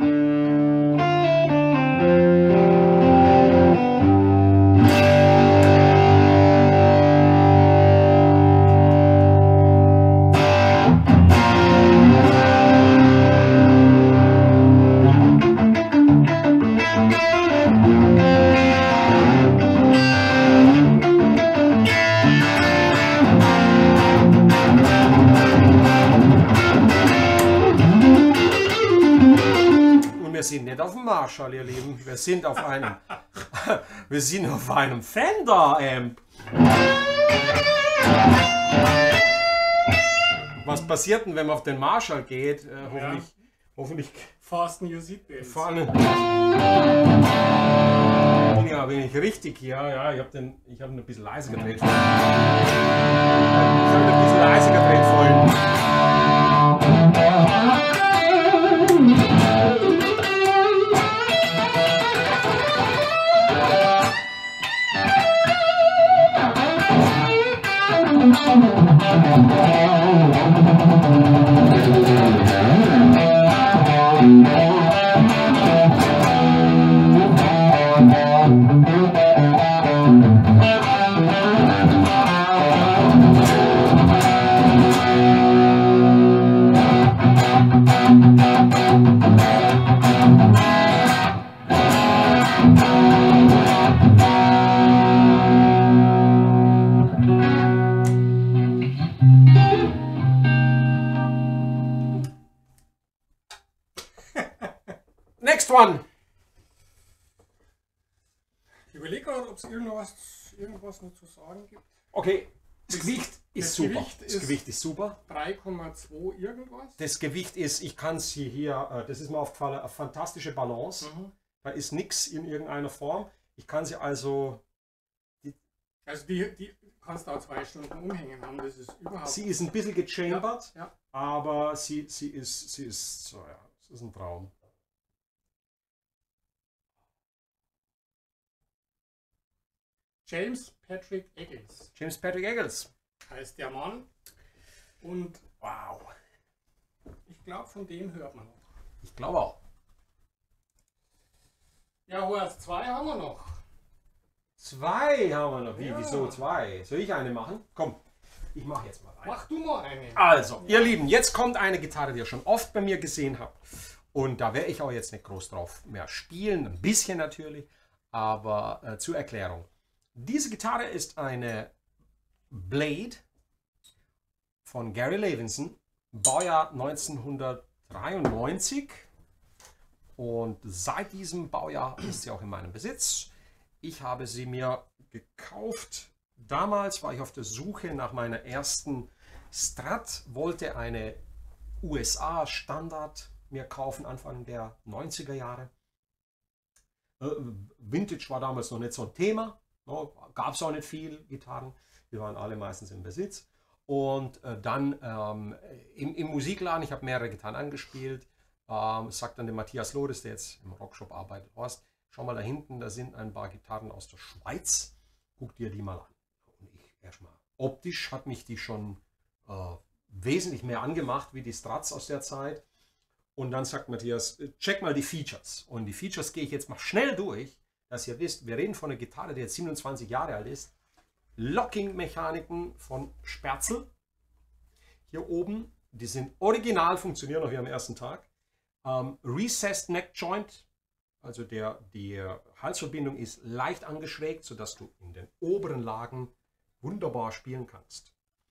Wir sind nicht auf dem Marshall, ihr Lieben. Wir sind auf einem Fender Amp. Was passiert denn, wenn man auf den Marshall geht? Hoffentlich fasten your seatbelts. Ja, bin ich richtig hier. Ja, ich habe ihn ein bisschen leiser gedreht. next one. Ich überlege gerade, ob es irgendwas noch zu sagen gibt. Okay, das Gewicht ist super. Das Gewicht ist super. 3,2 irgendwas. Das Gewicht ist, ich kann es hier, das ist mir aufgefallen, eine fantastische Balance. Da ist nichts in irgendeiner Form. Ich kann sie also... Also die kannst du auch 2 Stunden umhängen haben, das ist überhaupt... Sie ist ein bisschen gechambert, ja. aber sie ist so, ja, es ist ein Traum. James Patrick Eggles. James Patrick Eggles Heißt der Mann. Und wow. Ich glaube, von dem hört man noch. Ich glaube auch. Ja, Horst, 2 haben wir noch. 2 haben wir noch. Wie, ja. Wieso 2? Soll ich eine machen? Komm, ich mache jetzt mal eine. Mach du mal eine. Also, ihr Lieben, jetzt kommt eine Gitarre, die ihr schon oft bei mir gesehen habt. Und da werde ich auch jetzt nicht groß drauf mehr spielen. Ein bisschen natürlich, aber zur Erklärung. Diese Gitarre ist eine Blade von Gary Levinson, Baujahr 1993. Und seit diesem Baujahr ist sie auch in meinem Besitz. Ich habe sie mir gekauft. Damals war ich auf der Suche nach meiner ersten Strat, wollte eine USA-Standard mir kaufen, Anfang der 90er Jahre. Vintage war damals noch nicht so ein Thema. Gab es auch nicht viel Gitarren. Wir waren alle meistens im Besitz. Und dann im Musikladen, ich habe mehrere Gitarren angespielt, sagt dann der Matthias Lodes, der jetzt im Rockshop arbeitet, Horst, schau mal da hinten, da sind ein paar Gitarren aus der Schweiz. Guck dir die mal an. Und ich erstmal, optisch hat mich die schon wesentlich mehr angemacht wie die Strats aus der Zeit. Und dann sagt Matthias, check mal die Features. Und die Features gehe ich jetzt mal schnell durch, dass ihr wisst, wir reden von einer Gitarre, die jetzt 27 Jahre alt ist. Locking-Mechaniken von Sperzel. Hier oben, die sind original, funktionieren noch wie am ersten Tag. Recessed Neck Joint, also die Halsverbindung ist leicht angeschrägt, sodass du in den oberen Lagen wunderbar spielen kannst.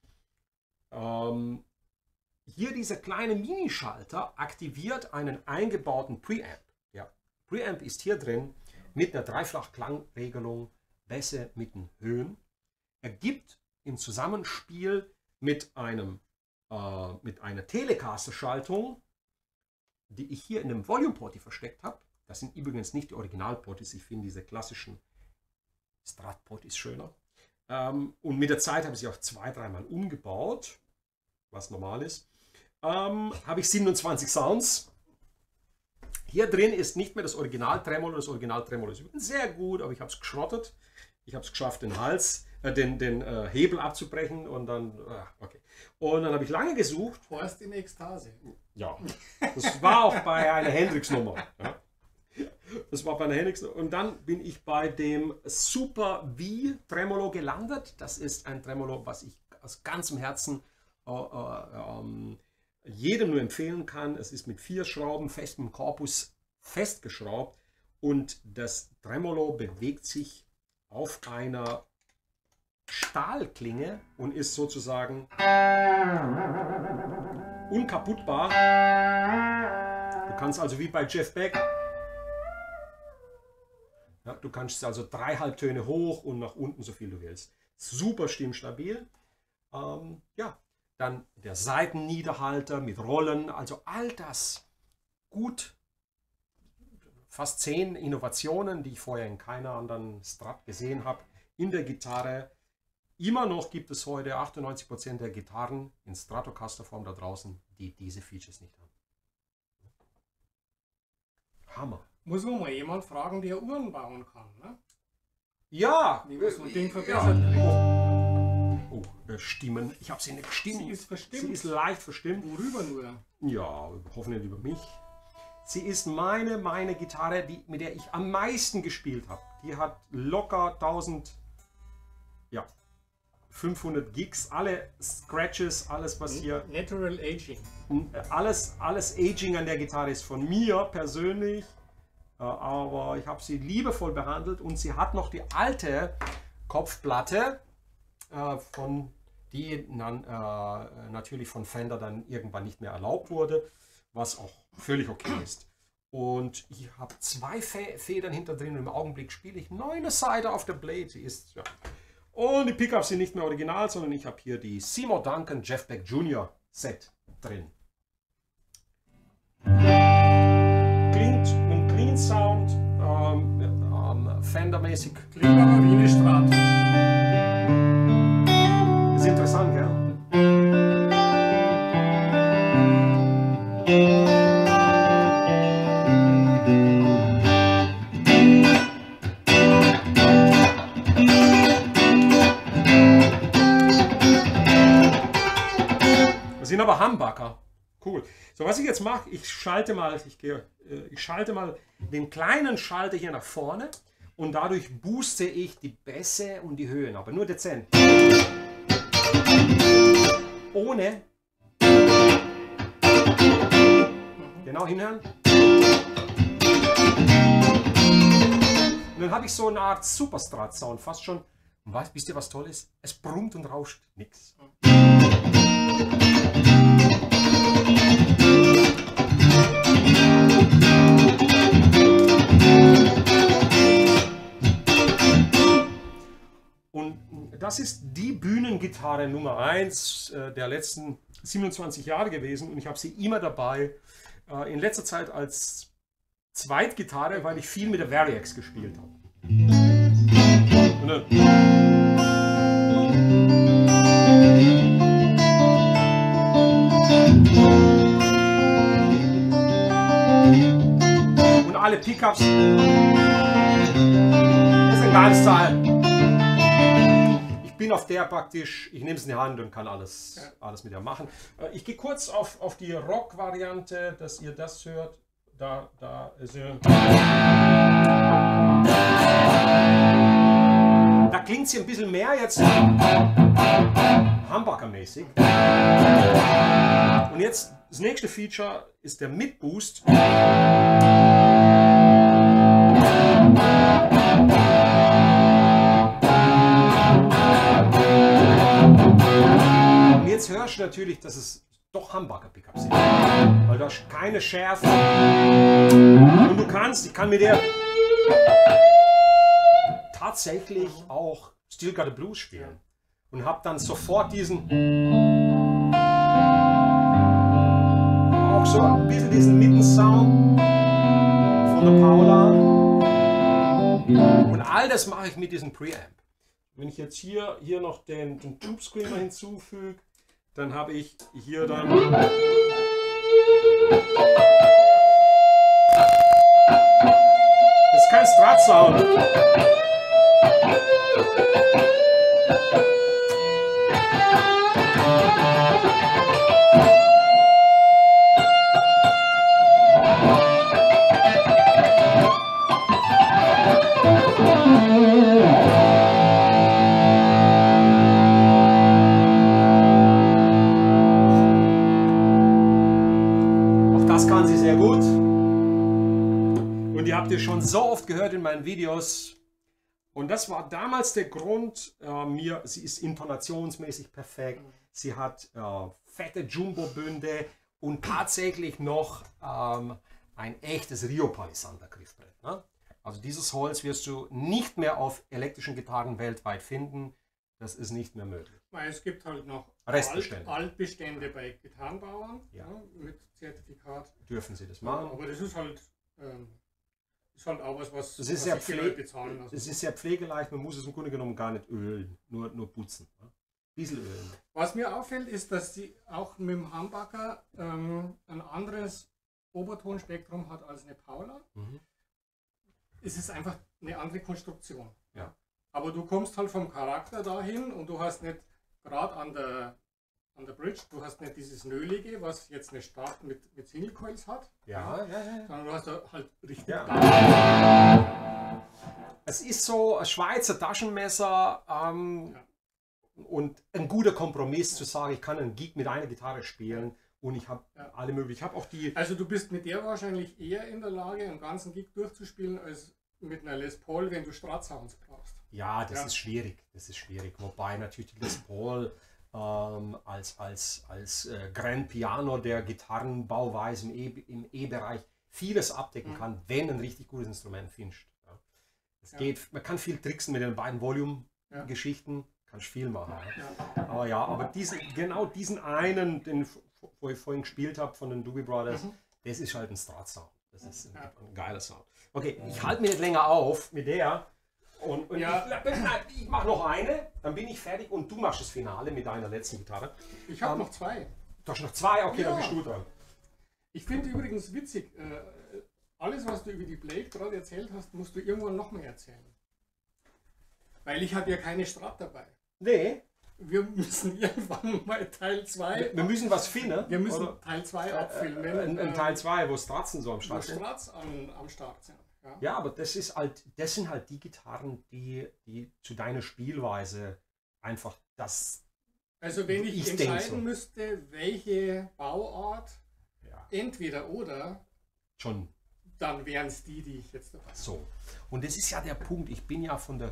Hier dieser kleine Minischalter aktiviert einen eingebauten Preamp. Der Preamp ist hier drin mit einer Dreifach-Klangregelung, Bässe mit den Höhen. Er gibt im Zusammenspiel mit einer Telecaster-Schaltung, die ich hier in dem Volume-Porti versteckt habe. Das sind übrigens nicht die Original-Portis, ich finde diese klassischen Strat-Portis schöner. Und mit der Zeit habe ich sie auch 2-3 Mal umgebaut, was normal ist. Habe ich 27 Sounds. Hier drin ist nicht mehr das Original-Tremolo. Das Original-Tremolo ist übrigens sehr gut, aber ich habe es geschrottet. Ich habe es geschafft, den Hebel abzubrechen und dann, okay. Und dann habe ich lange gesucht. Horst in Ekstase. Ja, das war auch bei einer Hendrix-Nummer. Ja. Das war bei einer Hendrix-Nummer. Und dann bin ich bei dem Super V Tremolo gelandet. Das ist ein Tremolo, was ich aus ganzem Herzen jedem nur empfehlen kann. Es ist mit 4 Schrauben fest im Korpus festgeschraubt und das Tremolo bewegt sich auf einer Stahlklinge und ist sozusagen unkaputtbar. Du kannst also wie bei Jeff Beck, ja, du kannst also 3 Halbtöne hoch und nach unten so viel du willst. Super stimmstabil. Ja. Dann der Seitenniederhalter mit Rollen, also all das gut. Fast 10 Innovationen, die ich vorher in keiner anderen Strat gesehen habe, in der Gitarre. Immer noch gibt es heute 98% der Gitarren in Stratocaster-Form da draußen, die diese Features nicht haben. Hammer. Muss man mal jemand fragen, der Uhren bauen kann, ne? Ja. Wie man so ein Ding verbessert kriegt. Oh, Stimmen. Ich habe sie nicht gestimmt. Sie ist verstimmt. Sie ist leicht verstimmt. Worüber nur? Ja, hoffentlich über mich. Sie ist meine Gitarre, mit der ich am meisten gespielt habe. Die hat locker 500 Gigs, alle Scratches, alles was hier... Natural Aging. Alles Aging an der Gitarre ist von mir persönlich, aber ich habe sie liebevoll behandelt und sie hat noch die alte Kopfplatte, die dann natürlich von Fender dann irgendwann nicht mehr erlaubt wurde, was auch völlig okay ist. Und ich habe 2 Federn hinter drin und im Augenblick spiele ich 9er Seite auf der Blade. Die ist, ja. Und die Pickups sind nicht mehr original, sondern ich habe hier die Seymour Duncan Jeff Beck Jr. Set drin. Klingt ein Clean Sound, Fender-mäßig. Klingt aber wie eine Strat. Ist interessant, gell? Das sind aber Humbucker. Cool. So, was ich jetzt mache, ich schalte mal den kleinen Schalter hier nach vorne und dadurch booste ich die Bässe und die Höhen, aber nur dezent. Ohne. Genau hinhören. Und dann habe ich so eine Art Superstrat-Sound, fast schon. Und wisst ihr, was toll ist? Es brummt und rauscht nichts. Und das ist die Bühnengitarre Nummer 1 der letzten 27 Jahre gewesen und ich habe sie immer dabei. In letzter Zeit als Zweitgitarre, weil ich viel mit der Variax gespielt habe. Und alle Pickups. Das ist ein geiles Teil. Ich bin auf der praktisch, ich nehme es in die Hand und kann alles mit der machen. Ich gehe kurz auf die Rock-Variante, dass ihr das hört. Da ist da klingt sie ein bisschen mehr jetzt Humbucker-mäßig. Und jetzt das nächste Feature ist der Mid-Boost. Und jetzt hörst du natürlich, dass es doch Humbucker-Pickups sind, weil da ist keine Schärfe. Und ich kann mit der tatsächlich auch Still Got a Blues spielen und habe dann sofort diesen auch so ein bisschen diesen Mittensound von der Paula und all das mache ich mit diesem Preamp. Wenn ich jetzt hier noch den Tube Screamer hinzufüge, dann habe ich hier dann das ist kein Strat-Sound. Auch das kann sie sehr gut. Und ihr habt ihr schon so oft gehört in meinen Videos. Und das war damals der Grund, sie ist intonationsmäßig perfekt, sie hat fette Jumbo-Bünde und tatsächlich noch ein echtes Rio Palisanter Griffbrett. Ne? Also dieses Holz wirst du nicht mehr auf elektrischen Gitarren weltweit finden, das ist nicht mehr möglich. Weil es gibt halt noch Restbestände. Altbestände bei Gitarrenbauern mit Zertifikat. Dürfen sie das machen. Aber das ist halt auch was das ist was die Leute bezahlen lassen. Es ist sehr pflegeleicht, man muss es im Grunde genommen gar nicht ölen, nur putzen. Ne? Dieselölen. Was mir auffällt, ist, dass sie auch mit dem Humbucker ein anderes Obertonspektrum hat als eine Paula. Es ist einfach eine andere Konstruktion. Ja. Aber du kommst halt vom Charakter dahin und du hast nicht, gerade an der Bridge, du hast nicht dieses Nölige, was jetzt eine Strat mit Single Coils hat. Ja. Sondern du hast da halt richtig. Ja. Es ist so ein Schweizer Taschenmesser und ein guter Kompromiss zu sagen, ich kann einen Gig mit einer Gitarre spielen und ich habe alle möglichen. Ich habe auch die. Also du bist mit der wahrscheinlich eher in der Lage, einen ganzen Gig durchzuspielen, als mit einer Les Paul, wenn du Strat-Sounds brauchst. Ja, das ist schwierig. Das ist schwierig. Wobei natürlich die Les Paul als Grand Piano der Gitarrenbauweise im E-Bereich vieles abdecken kann, wenn ein richtig gutes Instrument findest. Ja. Es geht, man kann viel tricksen mit den beiden Volume-Geschichten, kannst viel machen. Ja. Aber ja, aber genau diesen einen, den wo ich vorhin gespielt habe von den Doobie Brothers, das ist halt ein Strat-Sound. Das ist ein geiler Sound. Okay, ich halte mich nicht länger auf mit der. Und ich mache noch eine, dann bin ich fertig und du machst das Finale mit deiner letzten Gitarre. Ich habe noch zwei. Du hast noch zwei? Okay, dann bist du dran. Ich finde übrigens witzig, alles was du über die Blade gerade erzählt hast, musst du irgendwann noch mal erzählen. Weil ich habe ja keine Strat dabei. Nee. Wir müssen irgendwann mal Teil 2. Wir müssen was finden. Wir müssen Teil 2 abfilmen. Ein Teil 2, wo Stratzen so am Start sind. Wo Strats am Start sind. Ja, aber das sind halt die Gitarren, die zu deiner Spielweise einfach das. Also wenn ich entscheiden müsste, welche Bauart, entweder oder, schon, dann wären es die ich jetzt dabei habe. So. Und das ist ja der Punkt. Ich bin ja von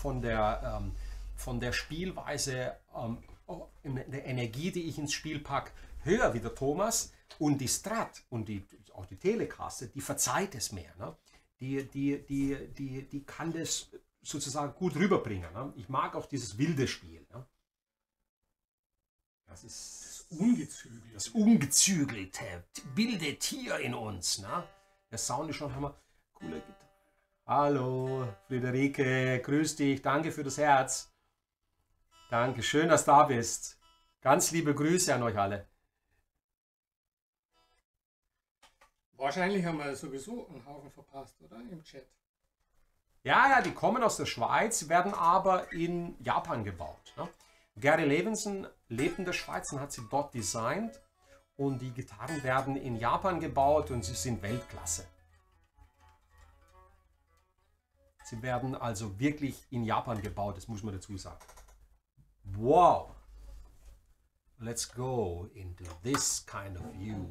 der Spielweise, der Energie, die ich ins Spiel packe, höher wie der Thomas, und die Strat und auch die Telecaster, die verzeiht es mehr. Ne? Die kann das sozusagen gut rüberbringen. Ne? Ich mag auch dieses wilde Spiel. Ne? Das ist das ungezügelte, wilde Tier in uns. Ne? Der Sound ist schon hammer. Coole Gitarre. Hallo, Friederike, grüß dich, danke für das Herz. Danke, schön, dass du da bist. Ganz liebe Grüße an euch alle. Wahrscheinlich haben wir sowieso einen Haufen verpasst, oder? Im Chat. Ja, die kommen aus der Schweiz, werden aber in Japan gebaut. Ne? Gary Levinson lebt in der Schweiz und hat sie dort designt. Und die Gitarren werden in Japan gebaut und sie sind Weltklasse. Sie werden also wirklich in Japan gebaut, das muss man dazu sagen. Wow! Let's go into this kind of view.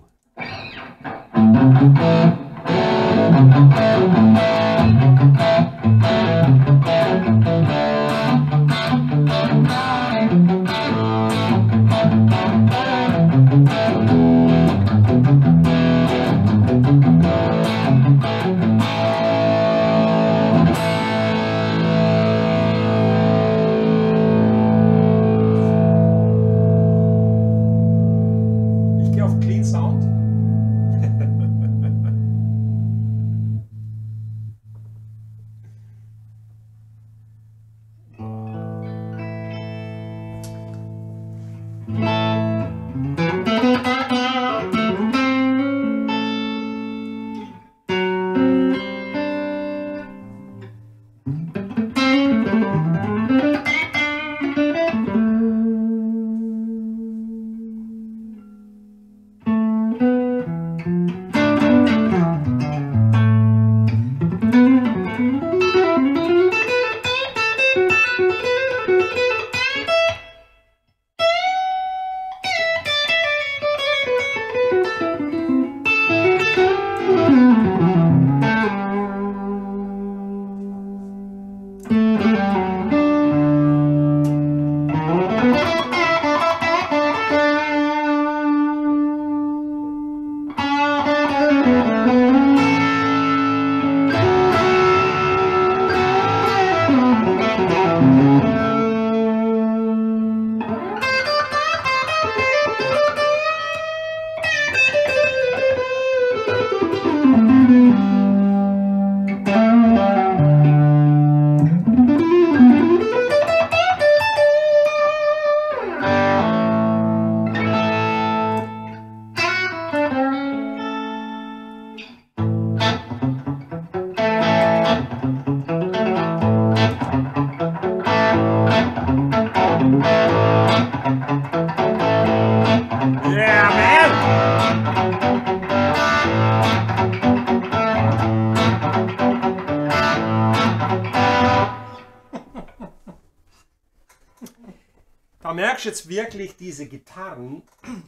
Merkst jetzt wirklich diese Gitarren,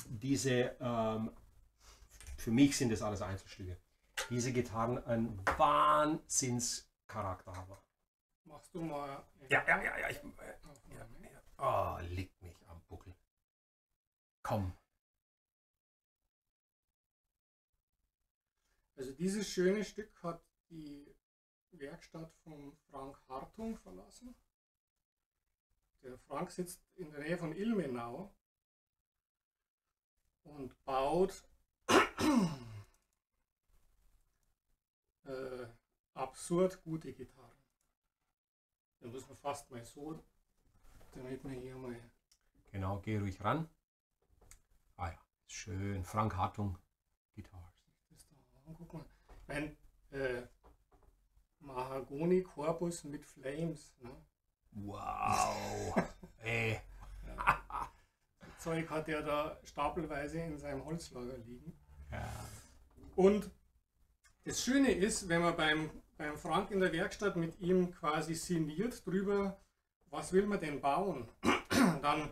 für mich sind das alles Einzelstücke, diese Gitarren ein Wahnsinnscharakter haben. Machst du mal. Ja. Oh, liegt mich am Buckel. Komm. Also dieses schöne Stück hat die Werkstatt von Frank Hartung verlassen. Der Frank sitzt in der Nähe von Ilmenau und baut absurd gute Gitarren. Da muss man fast mal so, damit man hier mal... Genau, geh ruhig ran. Ah ja, schön. Frank Hartung, Gitarre. Das da angucken. Ich meine, Mahagoni Corpus mit Flames. Ne? Wow. Ey. Ja. Das Zeug hat er da stapelweise in seinem Holzlager liegen. Ja. Und das Schöne ist, wenn man beim Frank in der Werkstatt mit ihm quasi sinniert drüber, was will man denn bauen, dann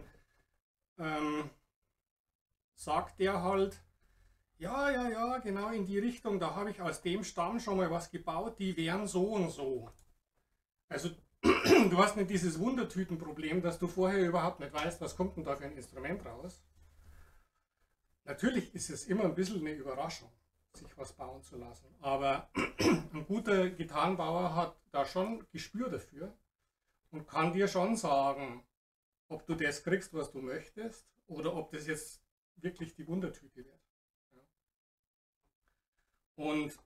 sagt der halt, ja, genau in die Richtung, da habe ich aus dem Stamm schon mal was gebaut, die wären so und so. Also du hast nicht dieses Wundertütenproblem, dass du vorher überhaupt nicht weißt, was kommt denn da für ein Instrument raus. Natürlich ist es immer ein bisschen eine Überraschung, sich was bauen zu lassen, aber ein guter Gitarrenbauer hat da schon Gespür dafür und kann dir schon sagen, ob du das kriegst, was du möchtest, oder ob das jetzt wirklich die Wundertüte wird. Ja. Und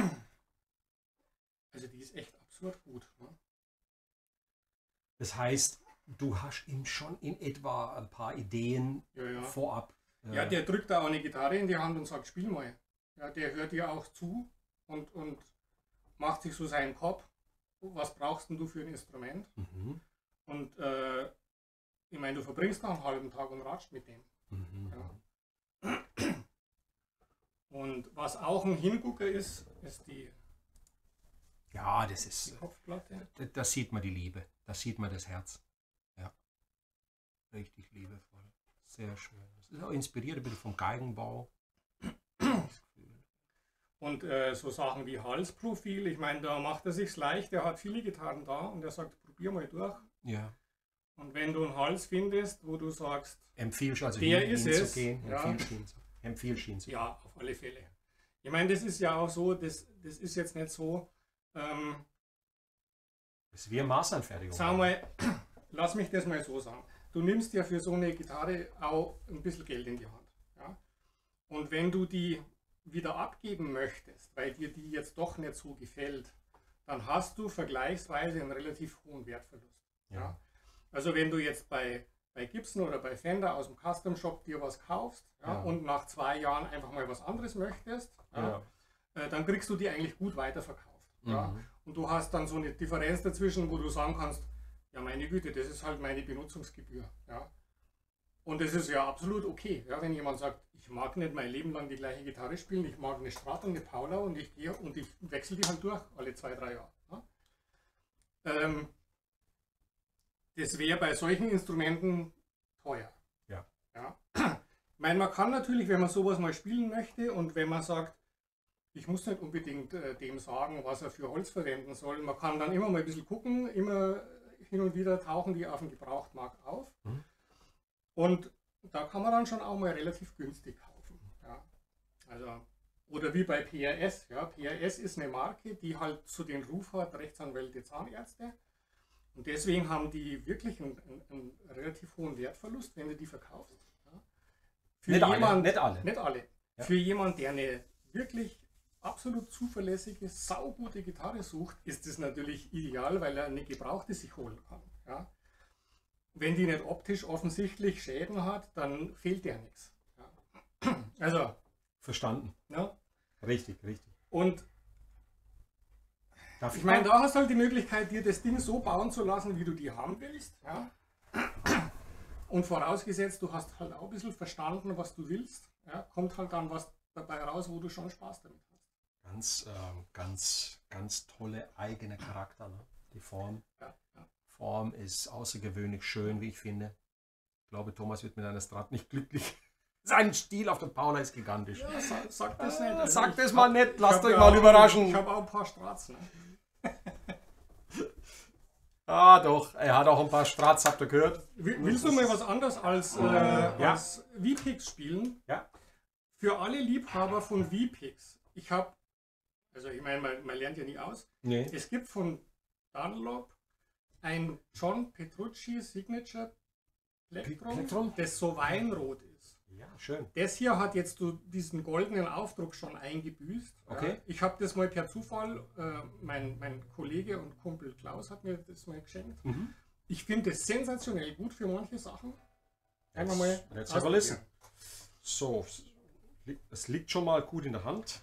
also die ist echt absurd gut. Ne? Das heißt, du hast ihm schon in etwa ein paar Ideen vorab. Ja, der drückt da auch eine Gitarre in die Hand und sagt, spiel mal. Ja, der hört dir auch zu und macht sich so seinen Kopf. Was brauchst denn du für ein Instrument? Mhm. Und ich meine, du verbringst da einen halben Tag und ratscht mit dem. Mhm. Ja. Und was ein Hingucker ist die Ja, das ist. Kopfplatte. Da sieht man die Liebe. Da sieht man das Herz. Ja. Richtig liebevoll. Sehr schön. Das ist auch inspiriert ein bisschen vom Geigenbau. Und so Sachen wie Halsprofil, ich meine, da macht er sich's leicht, er hat viele Gitarren da und er sagt, probier mal durch. Ja. Und wenn du einen Hals findest, wo du sagst, empfiehlst also der ist es, hinzugehen, ja. empfiehlst ihn zu gehen. Ja, auf alle Fälle. Ich meine, das ist ja auch so, das ist jetzt nicht so, das ist wie eine Maßanfertigung. sag mal, lass mich das mal so sagen. Du nimmst ja für so eine Gitarre auch ein bisschen Geld in die Hand. Ja? Und wenn du die wieder abgeben möchtest, weil dir die jetzt doch nicht so gefällt, dann hast du vergleichsweise einen relativ hohen Wertverlust. Ja. Ja? Also wenn du jetzt bei Gibson oder bei Fender aus dem Custom Shop dir was kaufst, ja, und nach 2 Jahren einfach mal was anderes möchtest, dann kriegst du die eigentlich gut weiterverkauft. Mhm. Ja? Und du hast dann so eine Differenz dazwischen, wo du sagen kannst, ja meine Güte, das ist halt meine Benutzungsgebühr. Ja? Und das ist ja absolut okay, ja? Wenn jemand sagt, ich mag nicht mein Leben lang die gleiche Gitarre spielen, ich mag eine Strat und eine Paula und ich gehe und ich wechsle die halt durch alle 2-3 Jahre. Ja? Das wäre bei solchen Instrumenten teuer. Ja. Ja. Ich meine, man kann natürlich, wenn man sowas mal spielen möchte und wenn man sagt, ich muss nicht unbedingt dem sagen, was er für Holz verwenden soll, man kann dann immer mal ein bisschen gucken, immer hin und wieder tauchen die auf dem Gebrauchtmarkt auf. Mhm. Und da kann man dann schon auch mal relativ günstig kaufen. Ja. Also, oder wie bei PRS. Ja. PRS ist eine Marke, die halt so den Ruf hat, Rechtsanwälte, Zahnärzte. Und deswegen haben die wirklich einen relativ hohen Wertverlust, wenn du die verkaufst. Ja. Für Nicht jemand, alle. Nicht alle. Ja. Für jemanden, der eine wirklich absolut zuverlässige, saugute Gitarre sucht, ist das natürlich ideal, weil er eine gebrauchte sich holen kann. Ja. Wenn die nicht optisch offensichtlich Schäden hat, dann fehlt der nichts. Ja. Also. Verstanden. Ja. Richtig. Und Darf ich meine, da hast du halt die Möglichkeit, dir das Ding so bauen zu lassen, wie du die haben willst. Ja? Und vorausgesetzt, du hast halt auch ein bisschen verstanden, was du willst, ja? Kommt halt dann was dabei raus, wo du schon Spaß damit hast. Ganz tolle eigene Charakter. Ne? Die Form. Ja. Form ist außergewöhnlich schön, wie ich finde. Ich glaube, Thomas wird mit einer Strat nicht glücklich. Sein Stil auf der Paula ist gigantisch. Ja, sag das nicht. Also sag das mal nicht, lasst euch mal überraschen. Ich habe auch ein paar Strats. Ne? Ah doch, er hat auch ein paar Strats, habt ihr gehört. Willst du mal was anderes als V-Picks spielen? Ja. Für alle Liebhaber von V-Picks. Ich habe Also ich meine, man lernt ja nie aus. Nee. Es gibt von Dunlop ein John Petrucci Signature Plektrum, das so weinrot ist. Ja, schön. Das hier hat jetzt diesen goldenen Aufdruck schon eingebüßt. Okay. Ja. Ich habe das mal per Zufall, mein Kollege und Kumpel Klaus hat mir das mal geschenkt. Mhm. Ich finde es sensationell gut für manche Sachen. Einfach mal Let's have a listen. So, es liegt schon mal gut in der Hand.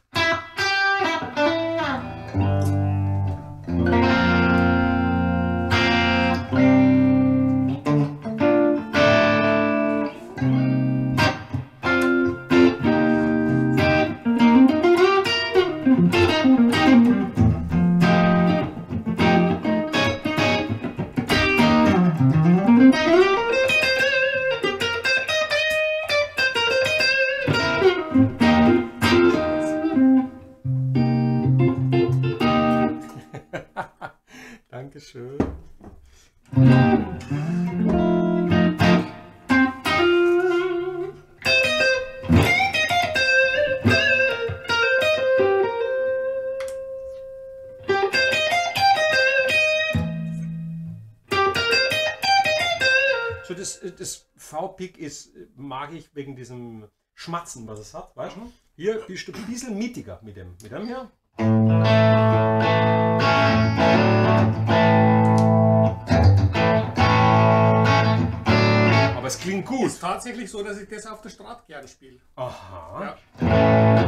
Dankeschön. So, das V-Pick mag ich wegen diesem Schmatzen, was es hat, weißt du? Hier bist du ein bisschen mittiger mit dem hier. Aber es klingt gut. Es ist tatsächlich so, dass ich das auf der Strat gern spiele. Aha. Ja.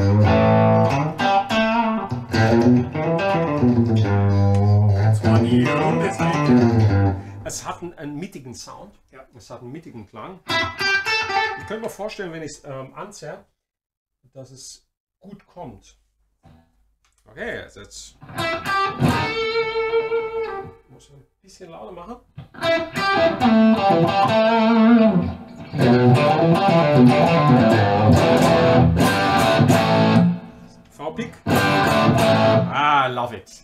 Das war die runde Seite. Es hat einen mittigen Sound. Ja. Es hat einen mittigen Klang. Ich könnte mir vorstellen, wenn ich es anziehe, dass es gut kommt. Okay, jetzt muss ich ein bisschen lauter machen. V-Pick. Ah, love it.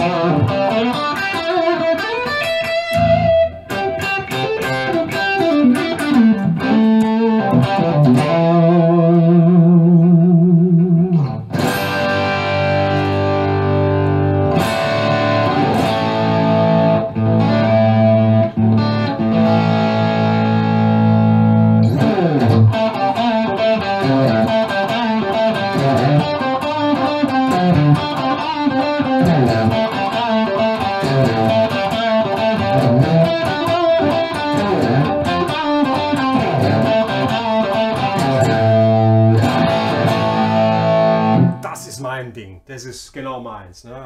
Das ist mein Ding. Das ist genau meins. Ne?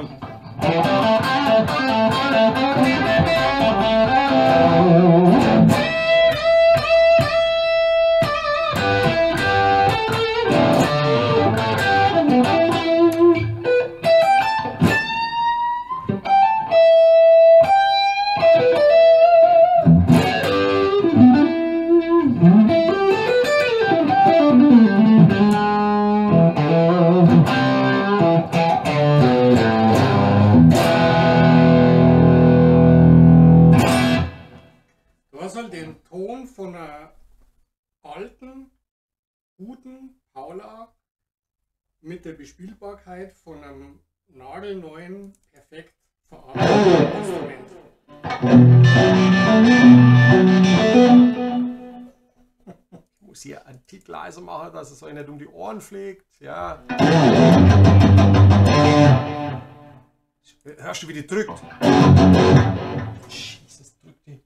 Du hast halt den Ton von einer alten, guten Paula mit der Bespielbarkeit von einem nagelneuen, perfekt verarbeiteten Instrument. Ich muss hier einen Tick leiser machen, dass es euch nicht um die Ohren fliegt. Ja. Hörst du, wie die drückt? Jesus, drückt die.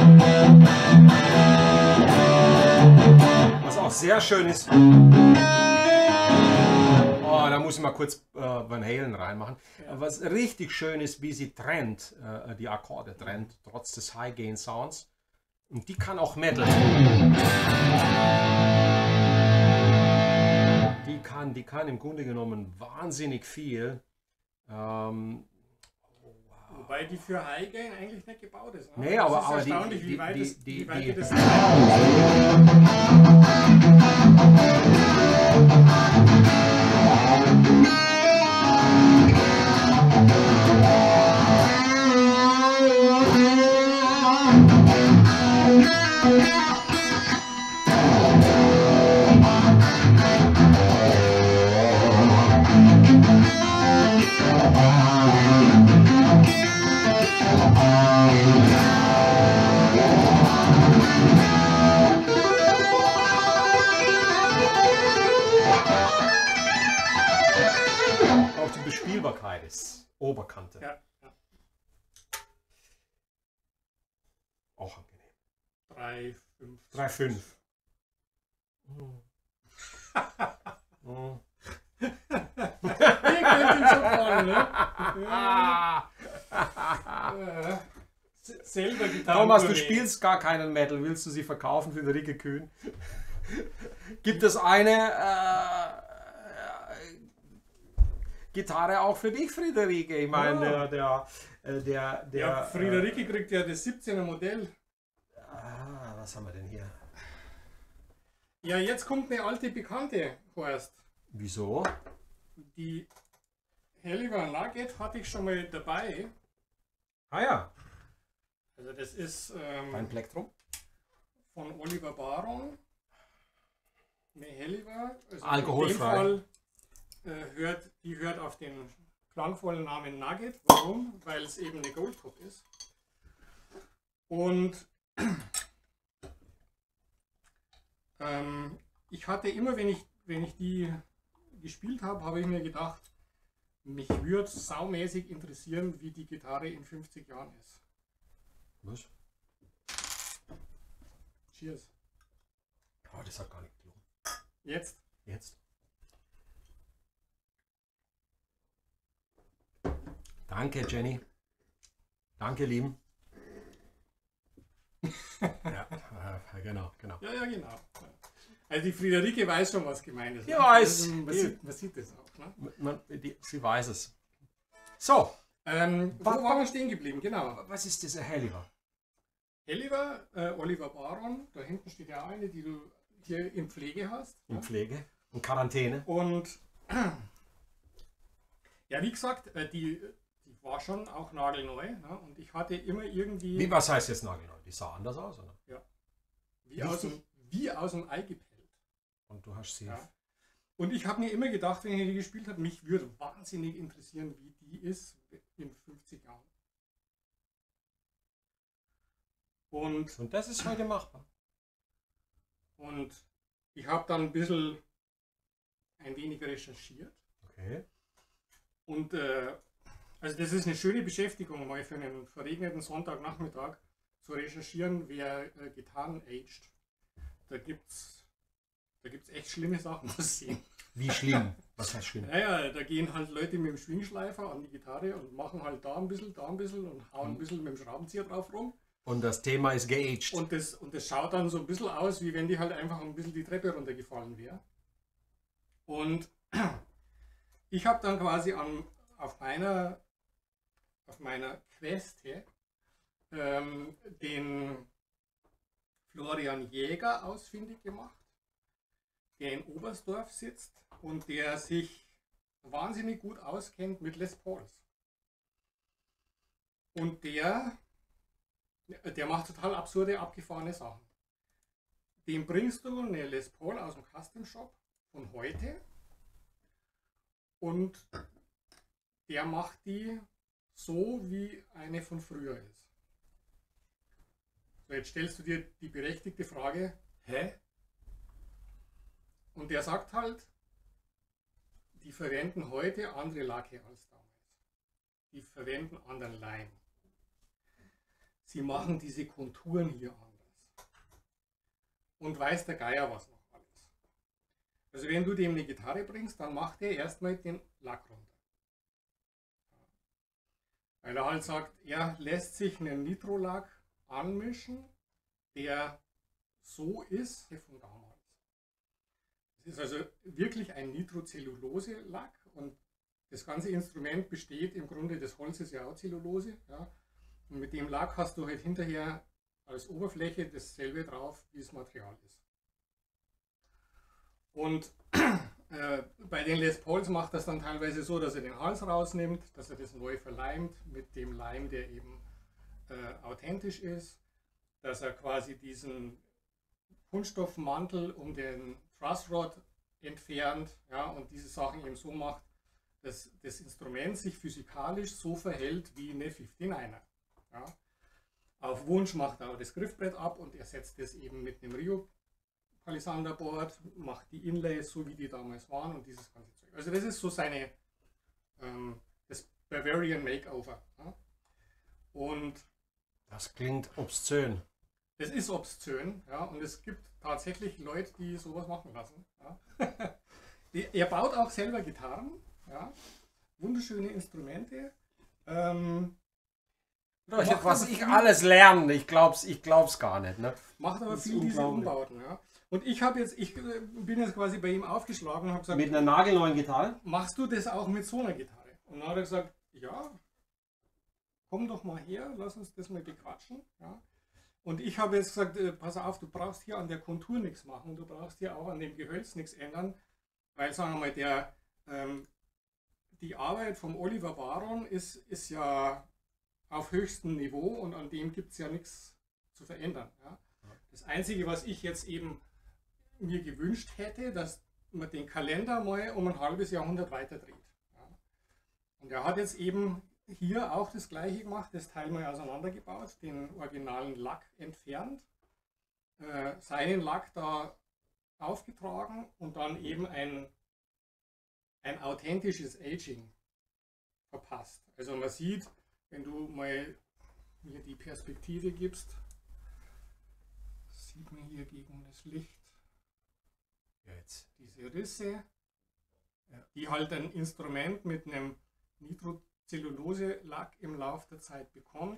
Was auch sehr schön ist. da muss ich mal kurz Van Halen reinmachen. Ja. Was richtig schön ist, wie sie trennt, die Akkorde trennt, trotz des High-Gain-Sounds. Und die kann auch Metal. Die kann im Grunde genommen wahnsinnig viel. Wobei die für High Gain eigentlich nicht gebaut ist. Nee, das aber ist erstaunlich, wie weit die das auch die Bespielbarkeit ist Oberkante. Ja, ja. Auch angenehm. 3, 5. 3,5. Mm. Ihr könnt ihn schon fahren, ne? Selber Gitarre. Thomas, du spielst gar keinen Metal. Willst du sie verkaufen, Friederike Kühn? Gibt es eine Gitarre auch für dich, Friederike? Ich meine, Ja, Friederike kriegt ja das 17er Modell. Was haben wir denn hier? Ja, jetzt kommt eine alte Bekannte, Horst. Wieso? Die Helliver Nugget hatte ich schon mal dabei. Ah ja, Also das ist ein Plektrum. von Oliver Baron. Eine Helliver. Also Alkoholfrei. In dem Fall die hört auf den klangvollen Namen Nugget. Warum? Weil es eben eine Goldtop ist. Und ich hatte immer, wenn ich die gespielt habe, habe ich mir gedacht, mich würde saumäßig interessieren, wie die Gitarre in 50 Jahren ist. Was? Cheers. Oh, das hat gar nicht gelungen. Jetzt. Jetzt. Danke, Jenny. Danke, Lieben. Ja, genau. Ja, genau. Also die Friederike weiß schon, was gemeint ist. Die weiß. Also man sieht das auch. Ne? Sie weiß es. So. Wo waren wir stehen geblieben? Genau. Was ist diese Helliver? Helliver, Oliver Baron, da hinten steht ja eine, die du hier in Pflege hast. In Pflege. In Quarantäne. Und ja, wie gesagt, die war schon auch nagelneu. Ne? Und ich hatte immer irgendwie... Was heißt jetzt nagelneu? Die sah anders aus, oder? Ja. Wie aus dem Ei gepellt. Und du hast sie... Ja. Und ich habe mir immer gedacht, wenn ich die gespielt habe, mich würde wahnsinnig interessieren, wie die ist in 50 Jahren. Und das ist heute machbar. Und ich habe dann ein wenig recherchiert. Okay. Und also das ist eine schöne Beschäftigung, mal für einen verregneten Sonntagnachmittag zu recherchieren, wer Gitarren aged. Da gibt's echt schlimme Sachen zu sehen. Wie schlimm? Was heißt schlimm? Naja, da gehen halt Leute mit dem Schwingschleifer an die Gitarre und machen halt da ein bisschen und hauen ein bisschen mit dem Schraubenzieher drauf rum. Und das Thema ist geaged. Und das schaut dann so ein bisschen aus, wie wenn die halt einfach ein bisschen die Treppe runtergefallen wäre. Und ich habe dann quasi auf meiner Queste den Florian Jäger ausfindig gemacht, der in Oberstdorf sitzt und der sich wahnsinnig gut auskennt mit Les Pauls. Und der macht total absurde, abgefahrene Sachen. Dem bringst du eine Les Paul aus dem Custom Shop von heute und der macht die so, wie eine von früher ist. So, jetzt stellst du dir die berechtigte Frage, hä? Und der sagt halt, die verwenden heute andere Lacke als damals. Die verwenden anderen Leim. Sie machen diese Konturen hier anders. Und weiß der Geier was noch alles. Also wenn du dem eine Gitarre bringst, dann macht er erstmal den Lack runter. Weil er halt sagt, er lässt sich einen Nitrolack anmischen, der so ist wie von damals. Es ist also wirklich ein Nitrocellulose-Lack und das ganze Instrument besteht im Grunde, das Holz ist ja auch Zellulose. Ja? Und mit dem Lack hast du halt hinterher als Oberfläche dasselbe drauf, wie das Material ist. Und bei den Les Pauls macht das dann teilweise so, dass er den Hals rausnimmt, dass er das neu verleimt mit dem Leim, der eben authentisch ist, dass er quasi diesen Kunststoffmantel um den Trussrod entfernt, ja, und diese Sachen eben so macht, dass das Instrument sich physikalisch so verhält wie eine 59er. Ja. Auf Wunsch macht er das Griffbrett ab und ersetzt es eben mit einem Rio Palisanderboard, macht die Inlays so wie die damals waren und dieses ganze Zeug. Also das ist so seine das Bavarian Makeover. Ja. Und das klingt obszön. Das ist obszön, ja, und es gibt tatsächlich Leute, die sowas machen lassen. Ja. Er baut auch selber Gitarren, ja, wunderschöne Instrumente. Was ich alles lerne, ich glaub's gar nicht. Ne? Macht aber viel diese Umbauten. Ja. Und ich bin jetzt quasi bei ihm aufgeschlagen und habe gesagt, mit einer nagelneuen Gitarre? Machst du das auch mit so einer Gitarre? Und dann hat er gesagt, ja, komm doch mal her, lass uns das mal bequatschen. Ja. Und ich habe jetzt gesagt, pass auf, du brauchst hier an der Kontur nichts machen, du brauchst hier auch an dem Gehölz nichts ändern, weil, sagen wir mal, die Arbeit vom Oliver Baron ist ja auf höchstem Niveau und an dem gibt es ja nichts zu verändern. Ja. Das Einzige, was ich jetzt eben mir gewünscht hätte, dass man den Kalender mal um ein halbes Jahrhundert weiterdreht. Ja. Und er hat jetzt eben hier auch das gleiche gemacht, das Teil mal auseinandergebaut, den originalen Lack entfernt, seinen Lack da aufgetragen und dann eben ein authentisches Aging verpasst. Also man sieht, wenn du mal mir die Perspektive gibst, sieht man hier gegen das Licht jetzt diese Risse, die halt ein Instrument mit einem Nitrocellulose-Lack im Laufe der Zeit bekommt.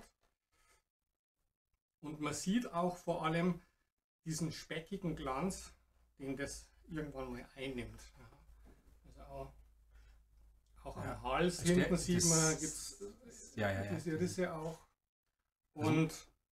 Und man sieht auch vor allem diesen speckigen Glanz, den das irgendwann mal einnimmt. Also auch am Hals hinten sieht man, gibt es diese Risse auch. Und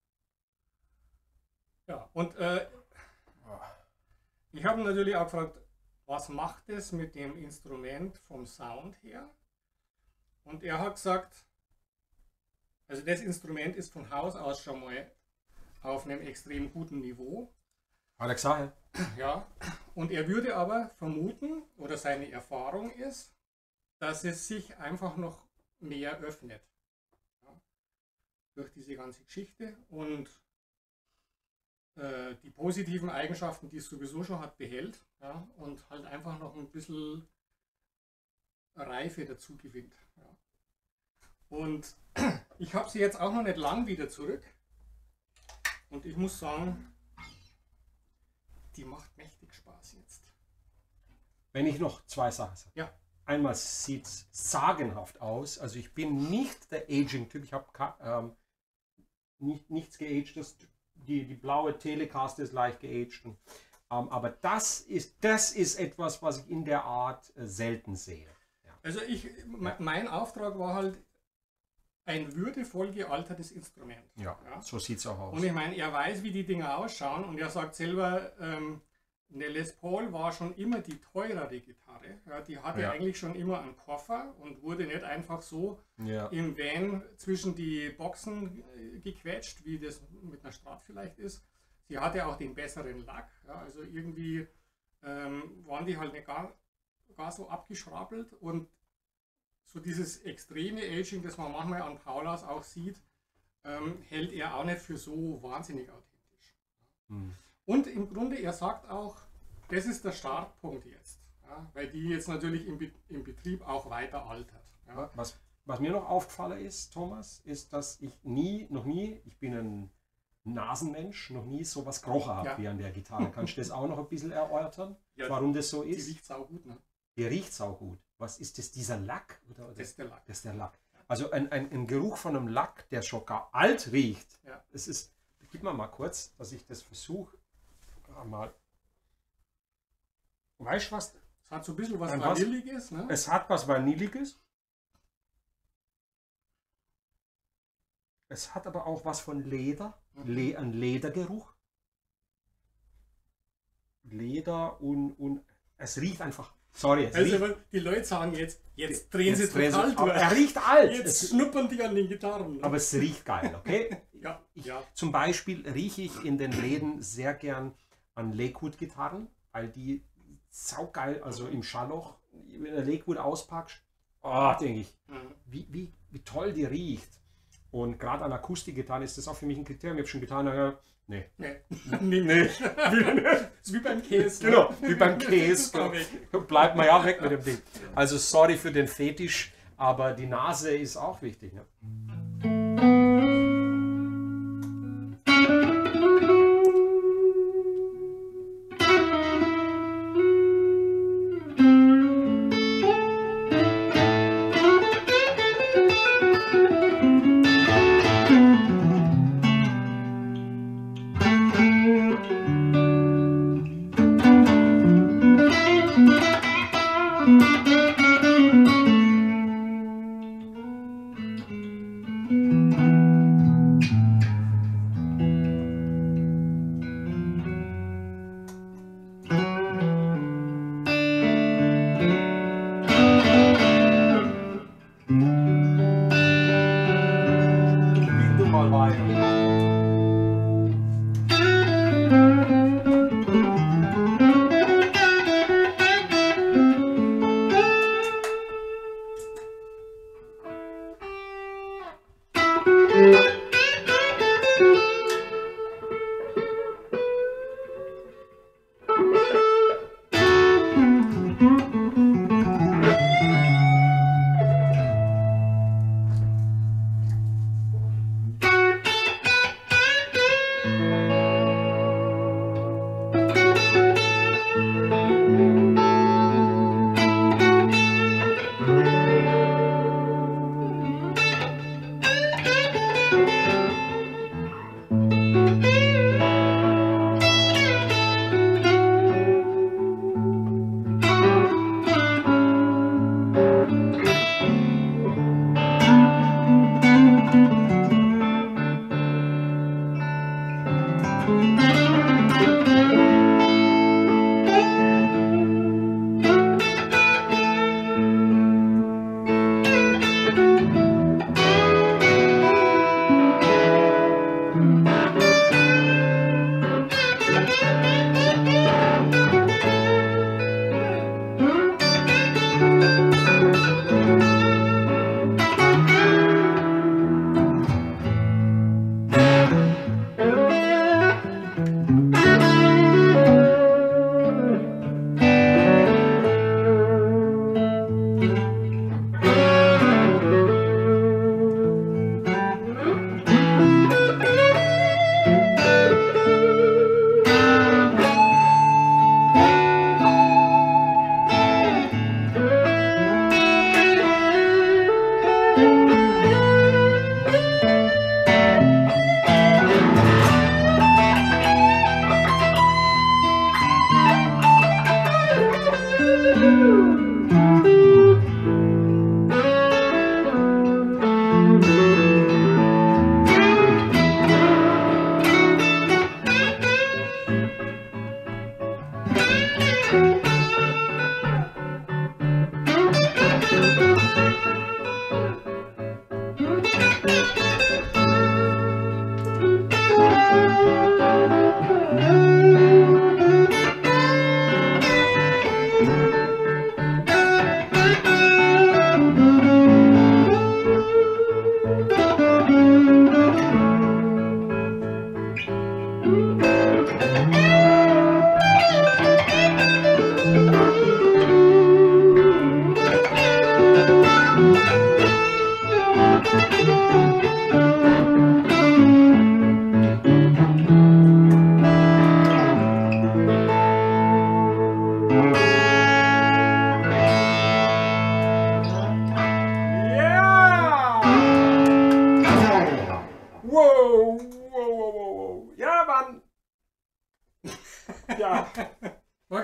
ich habe natürlich auch gefragt, was macht es mit dem Instrument vom Sound her? Und er hat gesagt, also das Instrument ist von Haus aus schon mal auf einem extrem guten Niveau. Hat er gesagt? Ja, und er würde aber vermuten, oder seine Erfahrung ist, dass es sich einfach noch mehr öffnet. Ja, durch diese ganze Geschichte und die positiven Eigenschaften, die es sowieso schon hat, behält, ja, und halt einfach noch ein bisschen Reife dazu gewinnt. Ja. Und ich habe sie jetzt auch noch nicht lang wieder zurück und ich muss sagen, die macht mächtig Spaß jetzt. Wenn ich noch zwei Sachen sage. Ja. Einmal sieht es sagenhaft aus. Also ich bin nicht der Aging-Typ. Ich habe nichts geagedes. Die blaue Telecaster ist leicht geaged. Aber das ist etwas, was ich in der Art selten sehe. Ja. Also mein Auftrag war halt ein würdevoll gealtertes Instrument. Ja, so sieht es auch aus. Und ich meine, er weiß, wie die Dinger ausschauen und er sagt selber, eine Les Paul war schon immer die teurere Gitarre. Ja, die hatte eigentlich schon immer einen Koffer und wurde nicht einfach so im Van zwischen die Boxen gequetscht, wie das mit einer Strat vielleicht ist. Sie hatte auch den besseren Lack, ja, also irgendwie waren die halt nicht gar so abgeschrabbelt und so dieses extreme Aging, das man manchmal an Paulas auch sieht, hält er auch nicht für so wahnsinnig authentisch. Und im Grunde, er sagt auch, das ist der Startpunkt jetzt, ja, weil die jetzt natürlich im Betrieb auch weiter altert. Ja. Was mir noch aufgefallen ist, Thomas, ist, dass ich ich bin ein Nasenmensch noch nie sowas gerochen habe Ja. wie an der Gitarre. Kannst du das auch noch ein bisschen erörtern, Ja, warum das so Die ist? riecht saugut, ne? Die riecht saugut. Was ist das, dieser Lack? Oder? Das ist der Lack. Das ist der Lack. Also ein Geruch von einem Lack, der schon gar alt riecht. Ja. Es ist, gib mir mal kurz, dass ich das versuche. Mal. Weißt du was? Es hat so ein bisschen was Ein was? Vanilliges, ne? Es hat was Vanilliges. Es hat aber auch was von Leder. Ein Ledergeruch. Leder und es riecht einfach. Sorry, es Also riecht, die Leute sagen jetzt drehen sie drehen total sie- aber durch. er riecht alt. Jetzt Es, schnuppern die an den Gitarren. Ne? aber es riecht geil, okay? ja, ja. Zum Beispiel rieche ich in den Läden sehr gern an Lakewood-Gitarren, weil die saugeil, also im Schallloch, wenn du Lakewood auspackst, denke ich, Mhm. wie toll die riecht. Und gerade an Akustikgitarren ist das auch für mich ein Kriterium. Ich habe schon Gitarren, nee. Nee. nee. Das ist wie beim Käse. Genau, ne? wie beim Käse. Das war weg. Bleibt man ja weg mit dem Ding. Also sorry für den Fetisch, aber die Nase ist auch wichtig. Ne? Spiel du mal weiter.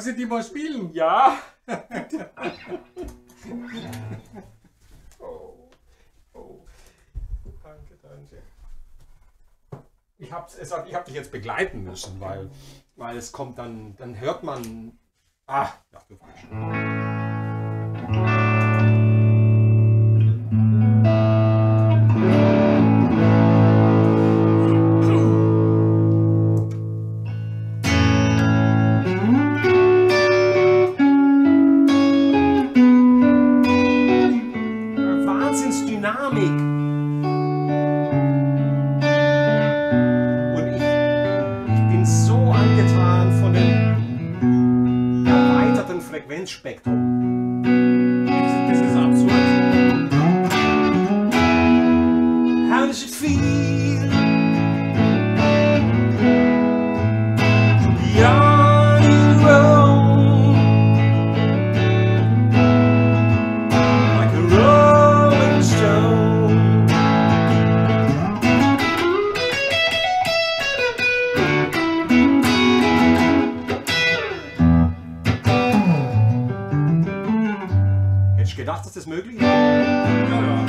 du die mal spielen? Ja. Oh. Oh. Danke, danke. Ich hab dich jetzt begleiten müssen, weil es kommt dann hört man. Ah, ja, du weißt schon. Wahnsinnsdynamik. Und ich bin so angetan von dem erweiterten Frequenzspektrum. Das ist absurd. How does it feel to be on your own? Like a rolling stone. Hättest du gedacht, dass das möglich ist? Ja, ja.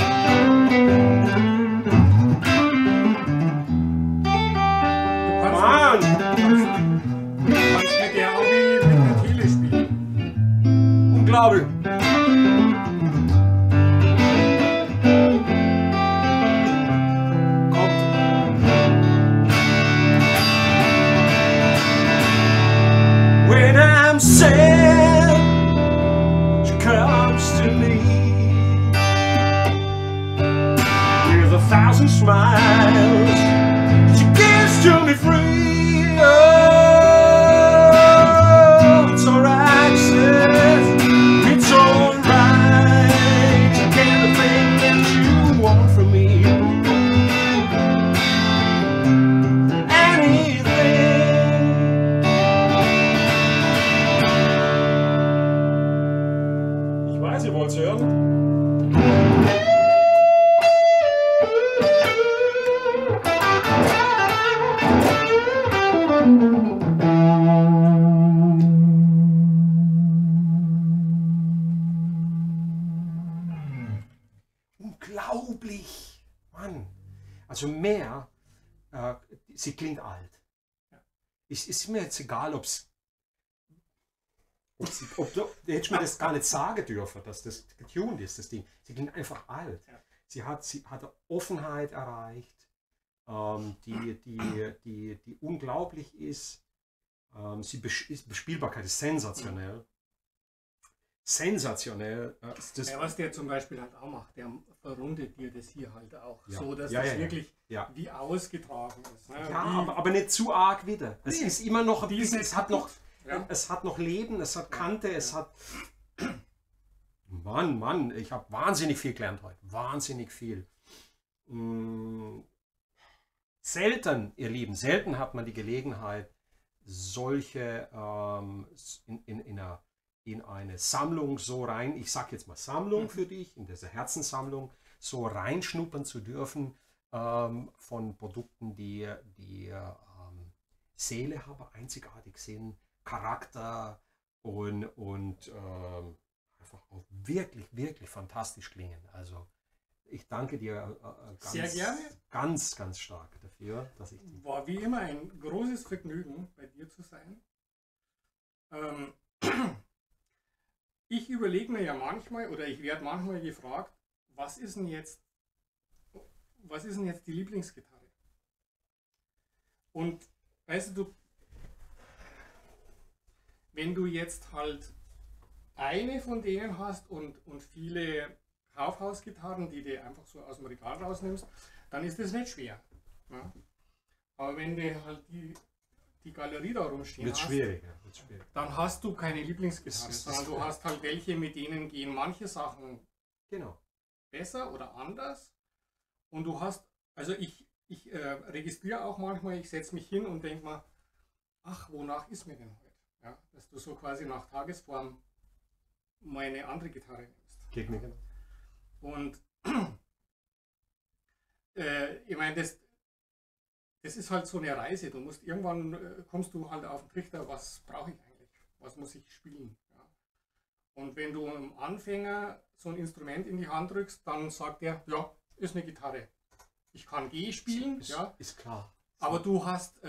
Mann! Du kannst mit der auch wie mit der Tele spielen. Unglaublich! Kommt! When I'm sad, she comes to me with 1,000 smiles. She gives to me free. Oh, it's alright, sis. It's alright. You get everything that you want from me. Anything. Ich weiß, ihr wollt es hören. Unglaublich! Mann! Also mehr, sie klingt alt. Ist mir jetzt egal, ob du hättest mir das gar nicht sagen dürfen, dass das getuned ist, das Ding. Sie klingt einfach alt. Ja. Sie hat Offenheit erreicht, die unglaublich ist. Bespielbarkeit ist sensationell. Sensationell. Ja, was der zum Beispiel halt auch macht, der verrundet dir das hier halt auch. Ja. So, dass Ja, das ja, ja. wirklich Ja. wie ausgetragen ist. Ne? Ja, wie, aber nicht zu arg wieder. Es Nee. ist immer noch ein Die bisschen, ist es hat noch, ja. es hat noch Leben, es hat Kante, es hat. Mann, ich habe wahnsinnig viel gelernt heute. Wahnsinnig viel. Selten, ihr Lieben, selten hat man die Gelegenheit, solche in eine Sammlung so rein, ich sag jetzt mal Sammlung für dich, in diese Herzenssammlung, so reinschnuppern zu dürfen von Produkten, die Seele haben, einzigartig sind, Charakter und einfach auch wirklich, wirklich fantastisch klingen. Also ich danke dir Sehr gerne. ganz, ganz stark dafür, dass ich die. War wie immer ein großes Vergnügen, bei dir zu sein. Ich überlege mir ja manchmal, oder ich werde manchmal gefragt, was ist denn jetzt die Lieblingsgitarre? Und weißt du, wenn du jetzt halt eine von denen hast und viele Kaufhausgitarren, die du einfach so aus dem Regal rausnimmst, dann ist das nicht schwer. Ne? Aber wenn du halt die Galerie da rumstehen Wird hast, schwieriger. dann hast du keine Lieblingsgitarre, Das ist sondern du klar. hast halt welche, mit denen gehen manche Sachen Genau. besser oder anders. Und du hast, also ich registriere auch manchmal, ich setze mich hin und denke mal, ach, wonach ist mir denn heute? Ja, dass du so quasi nach Tagesform meine andere Gitarre nimmst. Geht mir genau. Und ich meine, das ist halt so eine Reise. Du musst irgendwann kommst du halt auf den Trichter, was brauche ich eigentlich? Was muss ich spielen? Ja. Und wenn du einem Anfänger so ein Instrument in die Hand drückst, dann sagt er, ja, ist eine Gitarre. Ich kann G spielen, ja. Ist klar. Aber du hast,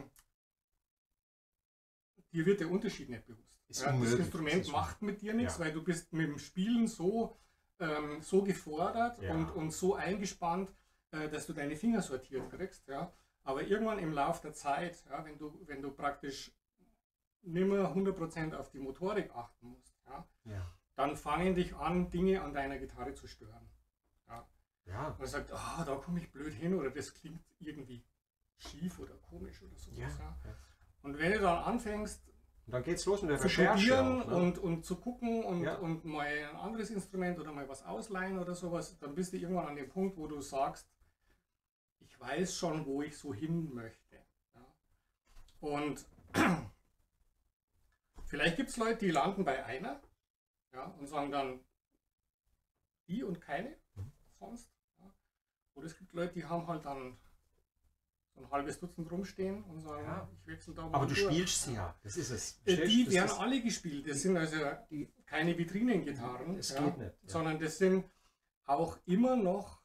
dir wird der Unterschied nicht bewusst. Ist Ja, das unmöglich. Instrument macht mit dir nichts, Ja. weil du bist mit dem Spielen so gefordert Ja. und so eingespannt, dass du deine Finger sortiert kriegst. Ja. Aber irgendwann im Laufe der Zeit, ja, wenn du praktisch nicht mehr 100% auf die Motorik achten musst, ja, Ja. dann fangen dich an, Dinge an deiner Gitarre zu stören. Ja. Ja. Man sagt, da komme ich blöd hin oder das klingt irgendwie schief oder komisch oder sowas. Ja. Ja. Und wenn du dann anfängst Und dann geht's los mit der zu Recherche. probieren auch, ne? und zu gucken Ja. und mal ein anderes Instrument oder mal was ausleihen oder sowas, dann bist du irgendwann an dem Punkt, wo du sagst, ich weiß schon, wo ich so hin möchte. Ja. Und vielleicht gibt es Leute, die landen bei einer, ja, und sagen dann, die und keine sonst. Ja. Oder es gibt Leute, die haben halt dann so ein halbes Dutzend rumstehen und sagen, Ja. ich wechsle da mal Aber du durch. spielst sie ja. Das ist es. Die Das werden ist- alle gespielt. Das sind also die- keine Vitrinengitarren, Das ja, geht nicht. Ja. sondern das sind auch immer noch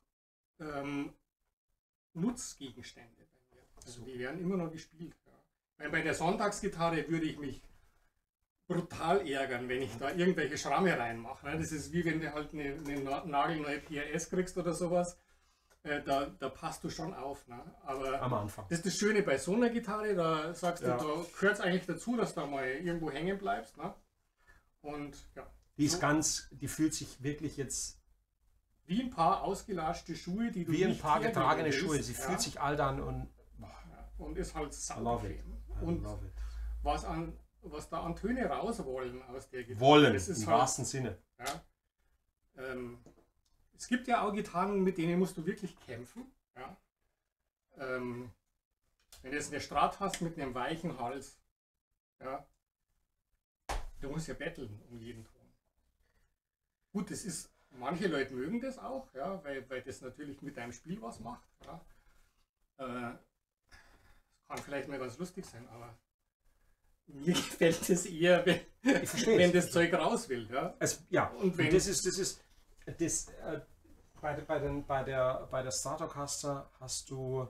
Nutzgegenstände bei mir. Also So. die werden immer noch gespielt. Ja. Weil bei der Sonntagsgitarre würde ich mich brutal ärgern, wenn ich da irgendwelche Schramme reinmache. Ne? Das ist wie wenn du halt eine nagelneue PRS kriegst oder sowas. Da passt du schon auf. Ne? Aber Am Anfang. das ist das Schöne bei so einer Gitarre, da sagst Ja. du, da gehört es eigentlich dazu, dass du da mal irgendwo hängen bleibst. Ne? Und ja, Die ist so die fühlt sich wirklich jetzt wie ein paar ausgelaschte Schuhe, die du wie ein nicht paar hergeben getragene willst, Schuhe. Sie ja, fühlt sich alt an und ja, und ist halt I love it. saubequem. I Und love it. was da an Töne raus wollen aus der Gitarre, Wollen, das ist im halt, wahrsten Sinne. ja, es gibt ja auch Gitarren, mit denen musst du wirklich kämpfen. Ja. Wenn du jetzt eine Strat hast mit einem weichen Hals, ja, du musst ja betteln um jeden Ton. Gut, das ist, manche Leute mögen das auch, ja, weil das natürlich mit deinem Spiel was macht. Ja. Das kann vielleicht mal ganz lustig sein, aber mir gefällt es eher, Ich verstehe wenn es. das Zeug raus will. Ja. Ja, Und und wenn- das ist bei der Stratocaster hast du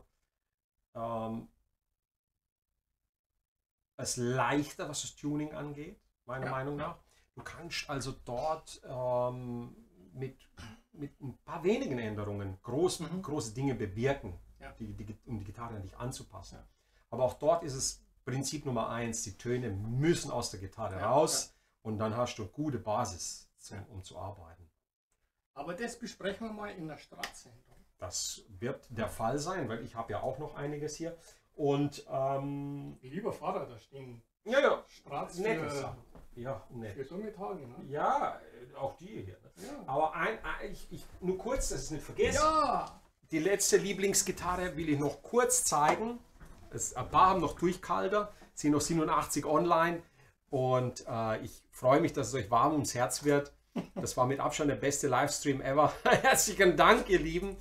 es leichter, was das Tuning angeht, meiner Ja, Meinung ja. nach. Du kannst also dort mit ein paar wenigen Änderungen große Dinge bewirken, Ja. um die Gitarre an dich anzupassen. Ja. Aber auch dort ist es Prinzip Nummer 1, die Töne müssen aus der Gitarre Ja, raus und dann hast du eine gute Basis, um zu arbeiten. Aber das besprechen wir mal in der Strat-Sendung. Das wird der Fall sein, weil ich habe ja auch noch einiges hier. Und Lieber Vater, da stehen ja, Strats nette für Sachen. Ja, nett. dumme Tage. Ne? Ja, auch die hier. Ne? Ja. Aber nur kurz, dass ich es nicht vergesse. Ja! Die letzte Lieblingsgitarre will ich noch kurz zeigen. Ein paar haben noch Durchkalter, sind noch 87 online. Und ich freue mich, dass es euch warm ums Herz wird. Das war mit Abstand der beste Livestream ever. Herzlichen Dank, ihr Lieben.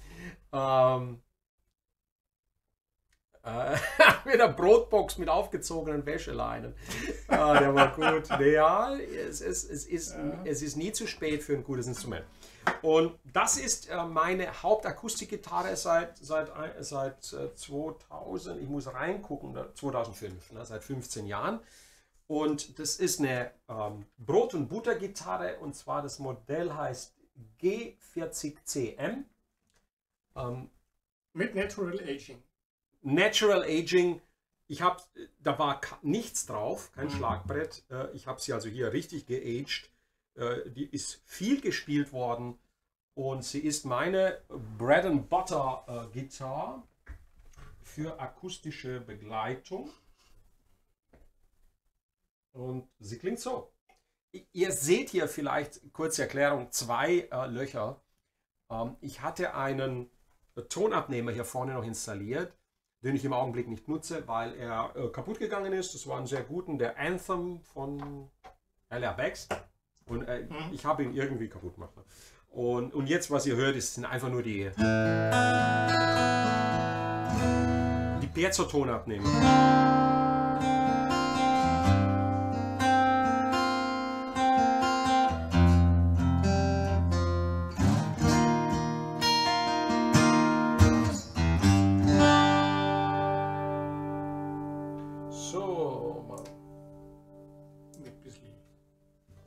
Mit der Brotbox mit aufgezogenen Wäscheleinen. Der war gut. Ja, es ist nie zu spät für ein gutes Instrument. Und das ist meine Hauptakustikgitarre seit 2000, ich muss reingucken, 2005, ne, seit 15 Jahren. Und das ist eine Brot- und Buttergitarre, und zwar das Modell heißt G40CM. Mit Natural Aging. Natural Aging, da war nichts drauf, kein Schlagbrett. Ich habe sie also hier richtig geaged. Die ist viel gespielt worden und sie ist meine Bread and Butter Gitarre für akustische Begleitung. Und sie klingt so. Ihr seht hier vielleicht, kurze Erklärung, 2 Löcher. Ich hatte einen Tonabnehmer hier vorne noch installiert, den ich im Augenblick nicht nutze, weil er kaputt gegangen ist. Das war ein sehr guten, der Anthem von LR Becks. Und ich habe ihn irgendwie kaputt gemacht. Und jetzt, was ihr hört, sind einfach nur die Piezo-Tonabnehmer.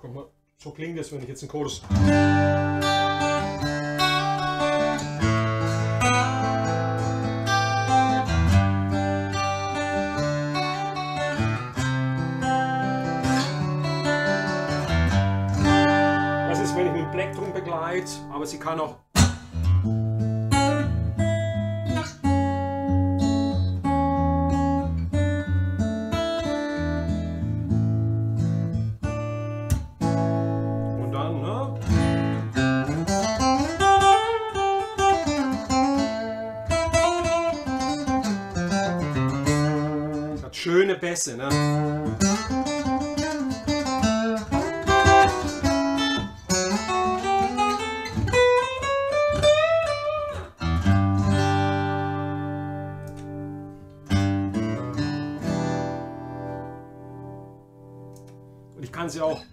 Guck mal, so klingt es, wenn ich jetzt einen Chorus. Das ist, wenn ich mit dem Plektrum begleite, aber sie kann auch. Schöne Bässe, ne? Und ich kann sie auch.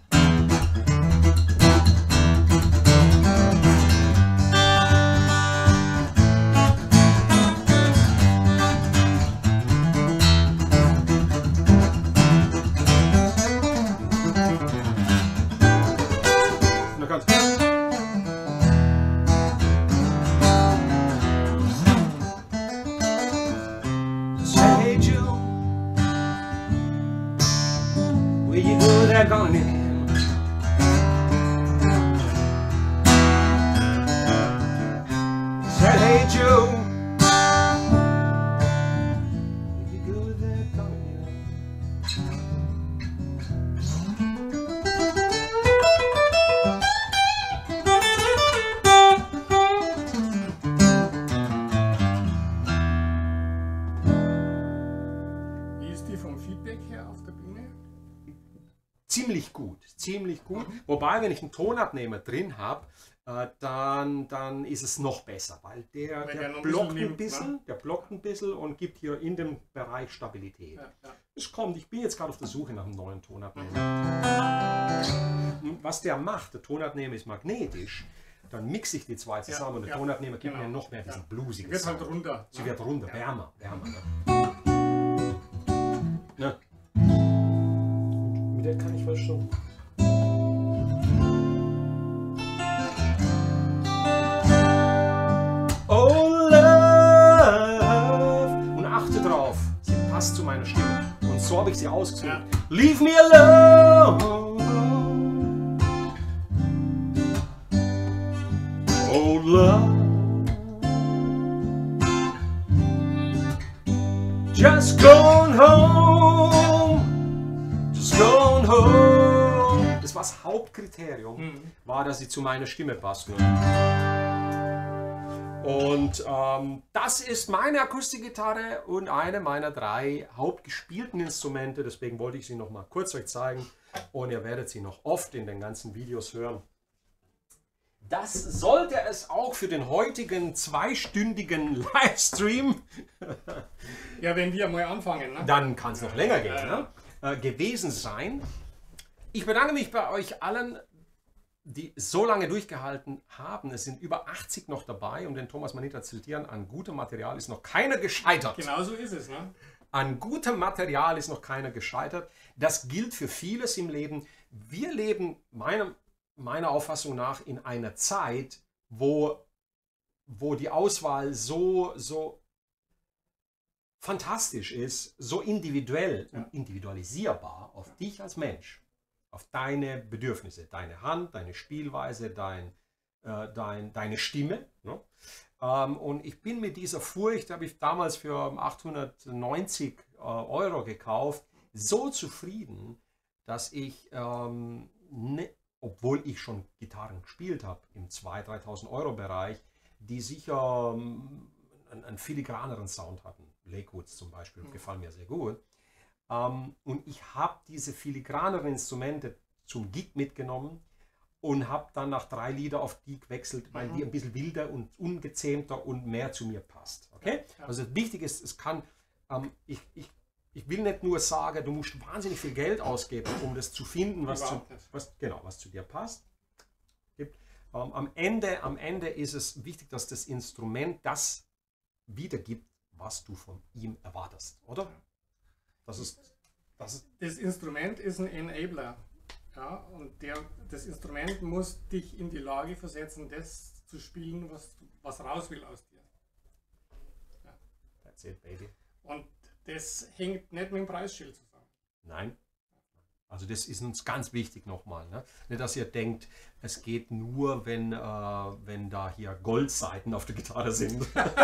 Ziemlich gut. Wobei, wenn ich einen Tonabnehmer drin habe, dann ist es noch besser, weil der blockt ein bisschen und gibt hier in dem Bereich Stabilität. Ja, ja. Es kommt, ich bin jetzt gerade auf der Suche nach einem neuen Tonabnehmer. Was der macht, der Tonabnehmer ist magnetisch, dann mixe ich die zwei zusammen und der Tonabnehmer gibt mir noch mehr diesen bluesigen Sound. Sie wird halt runter. Sie wird runter, wärmer. Ne? Mit der kann ich was schon. Oh love. Und achte drauf, sie passt zu meiner Stimme. Und so habe ich sie ausgesucht. Ja. Leave me alone. Oh love. Just going home. Just going home. Das war das Hauptkriterium, war, dass sie zu meiner Stimme passt. Und das ist meine Akustikgitarre und eine meiner 3 hauptgespielten Instrumente. Deswegen wollte ich sie noch mal kurz euch zeigen. Und ihr werdet sie noch oft in den ganzen Videos hören. Das sollte es auch für den heutigen 2-stündigen Livestream. Ja, wenn wir mal anfangen, ne? Dann kann es noch länger gehen, ne? Gewesen sein. Ich bedanke mich bei euch allen, die so lange durchgehalten haben. Es sind über 80 noch dabei, um den Thomas Manita zu zitieren. An gutem Material ist noch keiner gescheitert. Genau so ist es, ne? An gutem Material ist noch keiner gescheitert. Das gilt für vieles im Leben. Wir leben meiner Auffassung nach in einer Zeit, wo die Auswahl so fantastisch ist, so individuell und individualisierbar auf dich als Mensch. Auf deine Bedürfnisse, deine Hand, deine Spielweise, deine Stimme. Ne? Und ich bin mit dieser Furcht, habe ich damals für 890 € gekauft, so zufrieden, dass ich, obwohl ich schon Gitarren gespielt habe im 2.000, 3.000 € Bereich, die sicher einen filigraneren Sound hatten. Lakewoods zum Beispiel gefallen mir sehr gut. Und ich habe diese filigraneren Instrumente zum Gig mitgenommen und habe dann nach 3 Lieder auf die gewechselt, weil die ein bisschen wilder und ungezähmter und mehr zu mir passt. Okay? Ja. Also wichtig ist, es kann, ich will nicht nur sagen, du musst wahnsinnig viel Geld ausgeben, um das zu finden, was zu dir passt. Am Ende ist es wichtig, dass das Instrument das wiedergibt, was du von ihm erwartest, oder? Das Instrument ist ein Enabler. Ja, und das Instrument muss dich in die Lage versetzen, das zu spielen, was raus will aus dir. Ja. That's it, baby. Und das hängt nicht mit dem Preisschild zusammen. Nein. Also das ist uns ganz wichtig nochmal. Ne? Nicht, dass ihr denkt, es geht nur, wenn da hier Goldsaiten auf der Gitarre sind.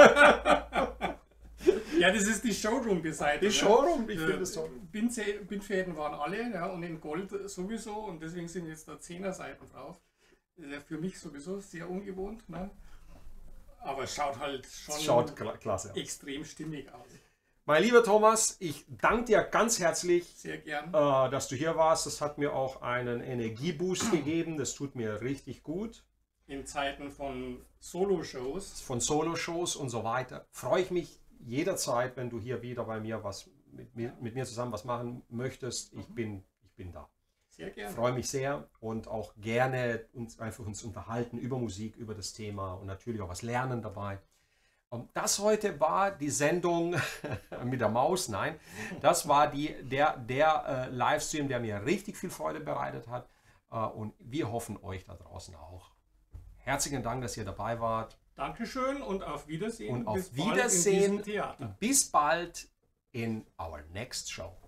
Ja, das ist die Showroom-Seite. Die Showroom, ich finde es so. Bindfäden waren alle, ja, und in Gold sowieso, und deswegen sind jetzt da 10er-Seiten drauf. Für mich sowieso sehr ungewohnt, ne? Aber es schaut halt schon klasse aus. Extrem stimmig aus. Mein lieber Thomas, ich danke dir ganz herzlich, sehr gern, dass du hier warst. Das hat mir auch einen Energieboost gegeben. Das tut mir richtig gut. In Zeiten von Solo-Shows. Von Solo-Shows und so weiter. Freue ich mich jederzeit, wenn du hier wieder bei mir mit mir zusammen was machen möchtest. Ich bin da. Sehr gerne. Freue mich sehr und auch gerne uns unterhalten über Musik, über das Thema und natürlich auch was lernen dabei. Das heute war die Sendung mit der Maus. Nein, das war der Livestream, der mir richtig viel Freude bereitet hat. Und wir hoffen euch da draußen auch. Herzlichen Dank, dass ihr dabei wart. Dankeschön und auf Wiedersehen. Und auf Wiedersehen. Bis bald in our next show.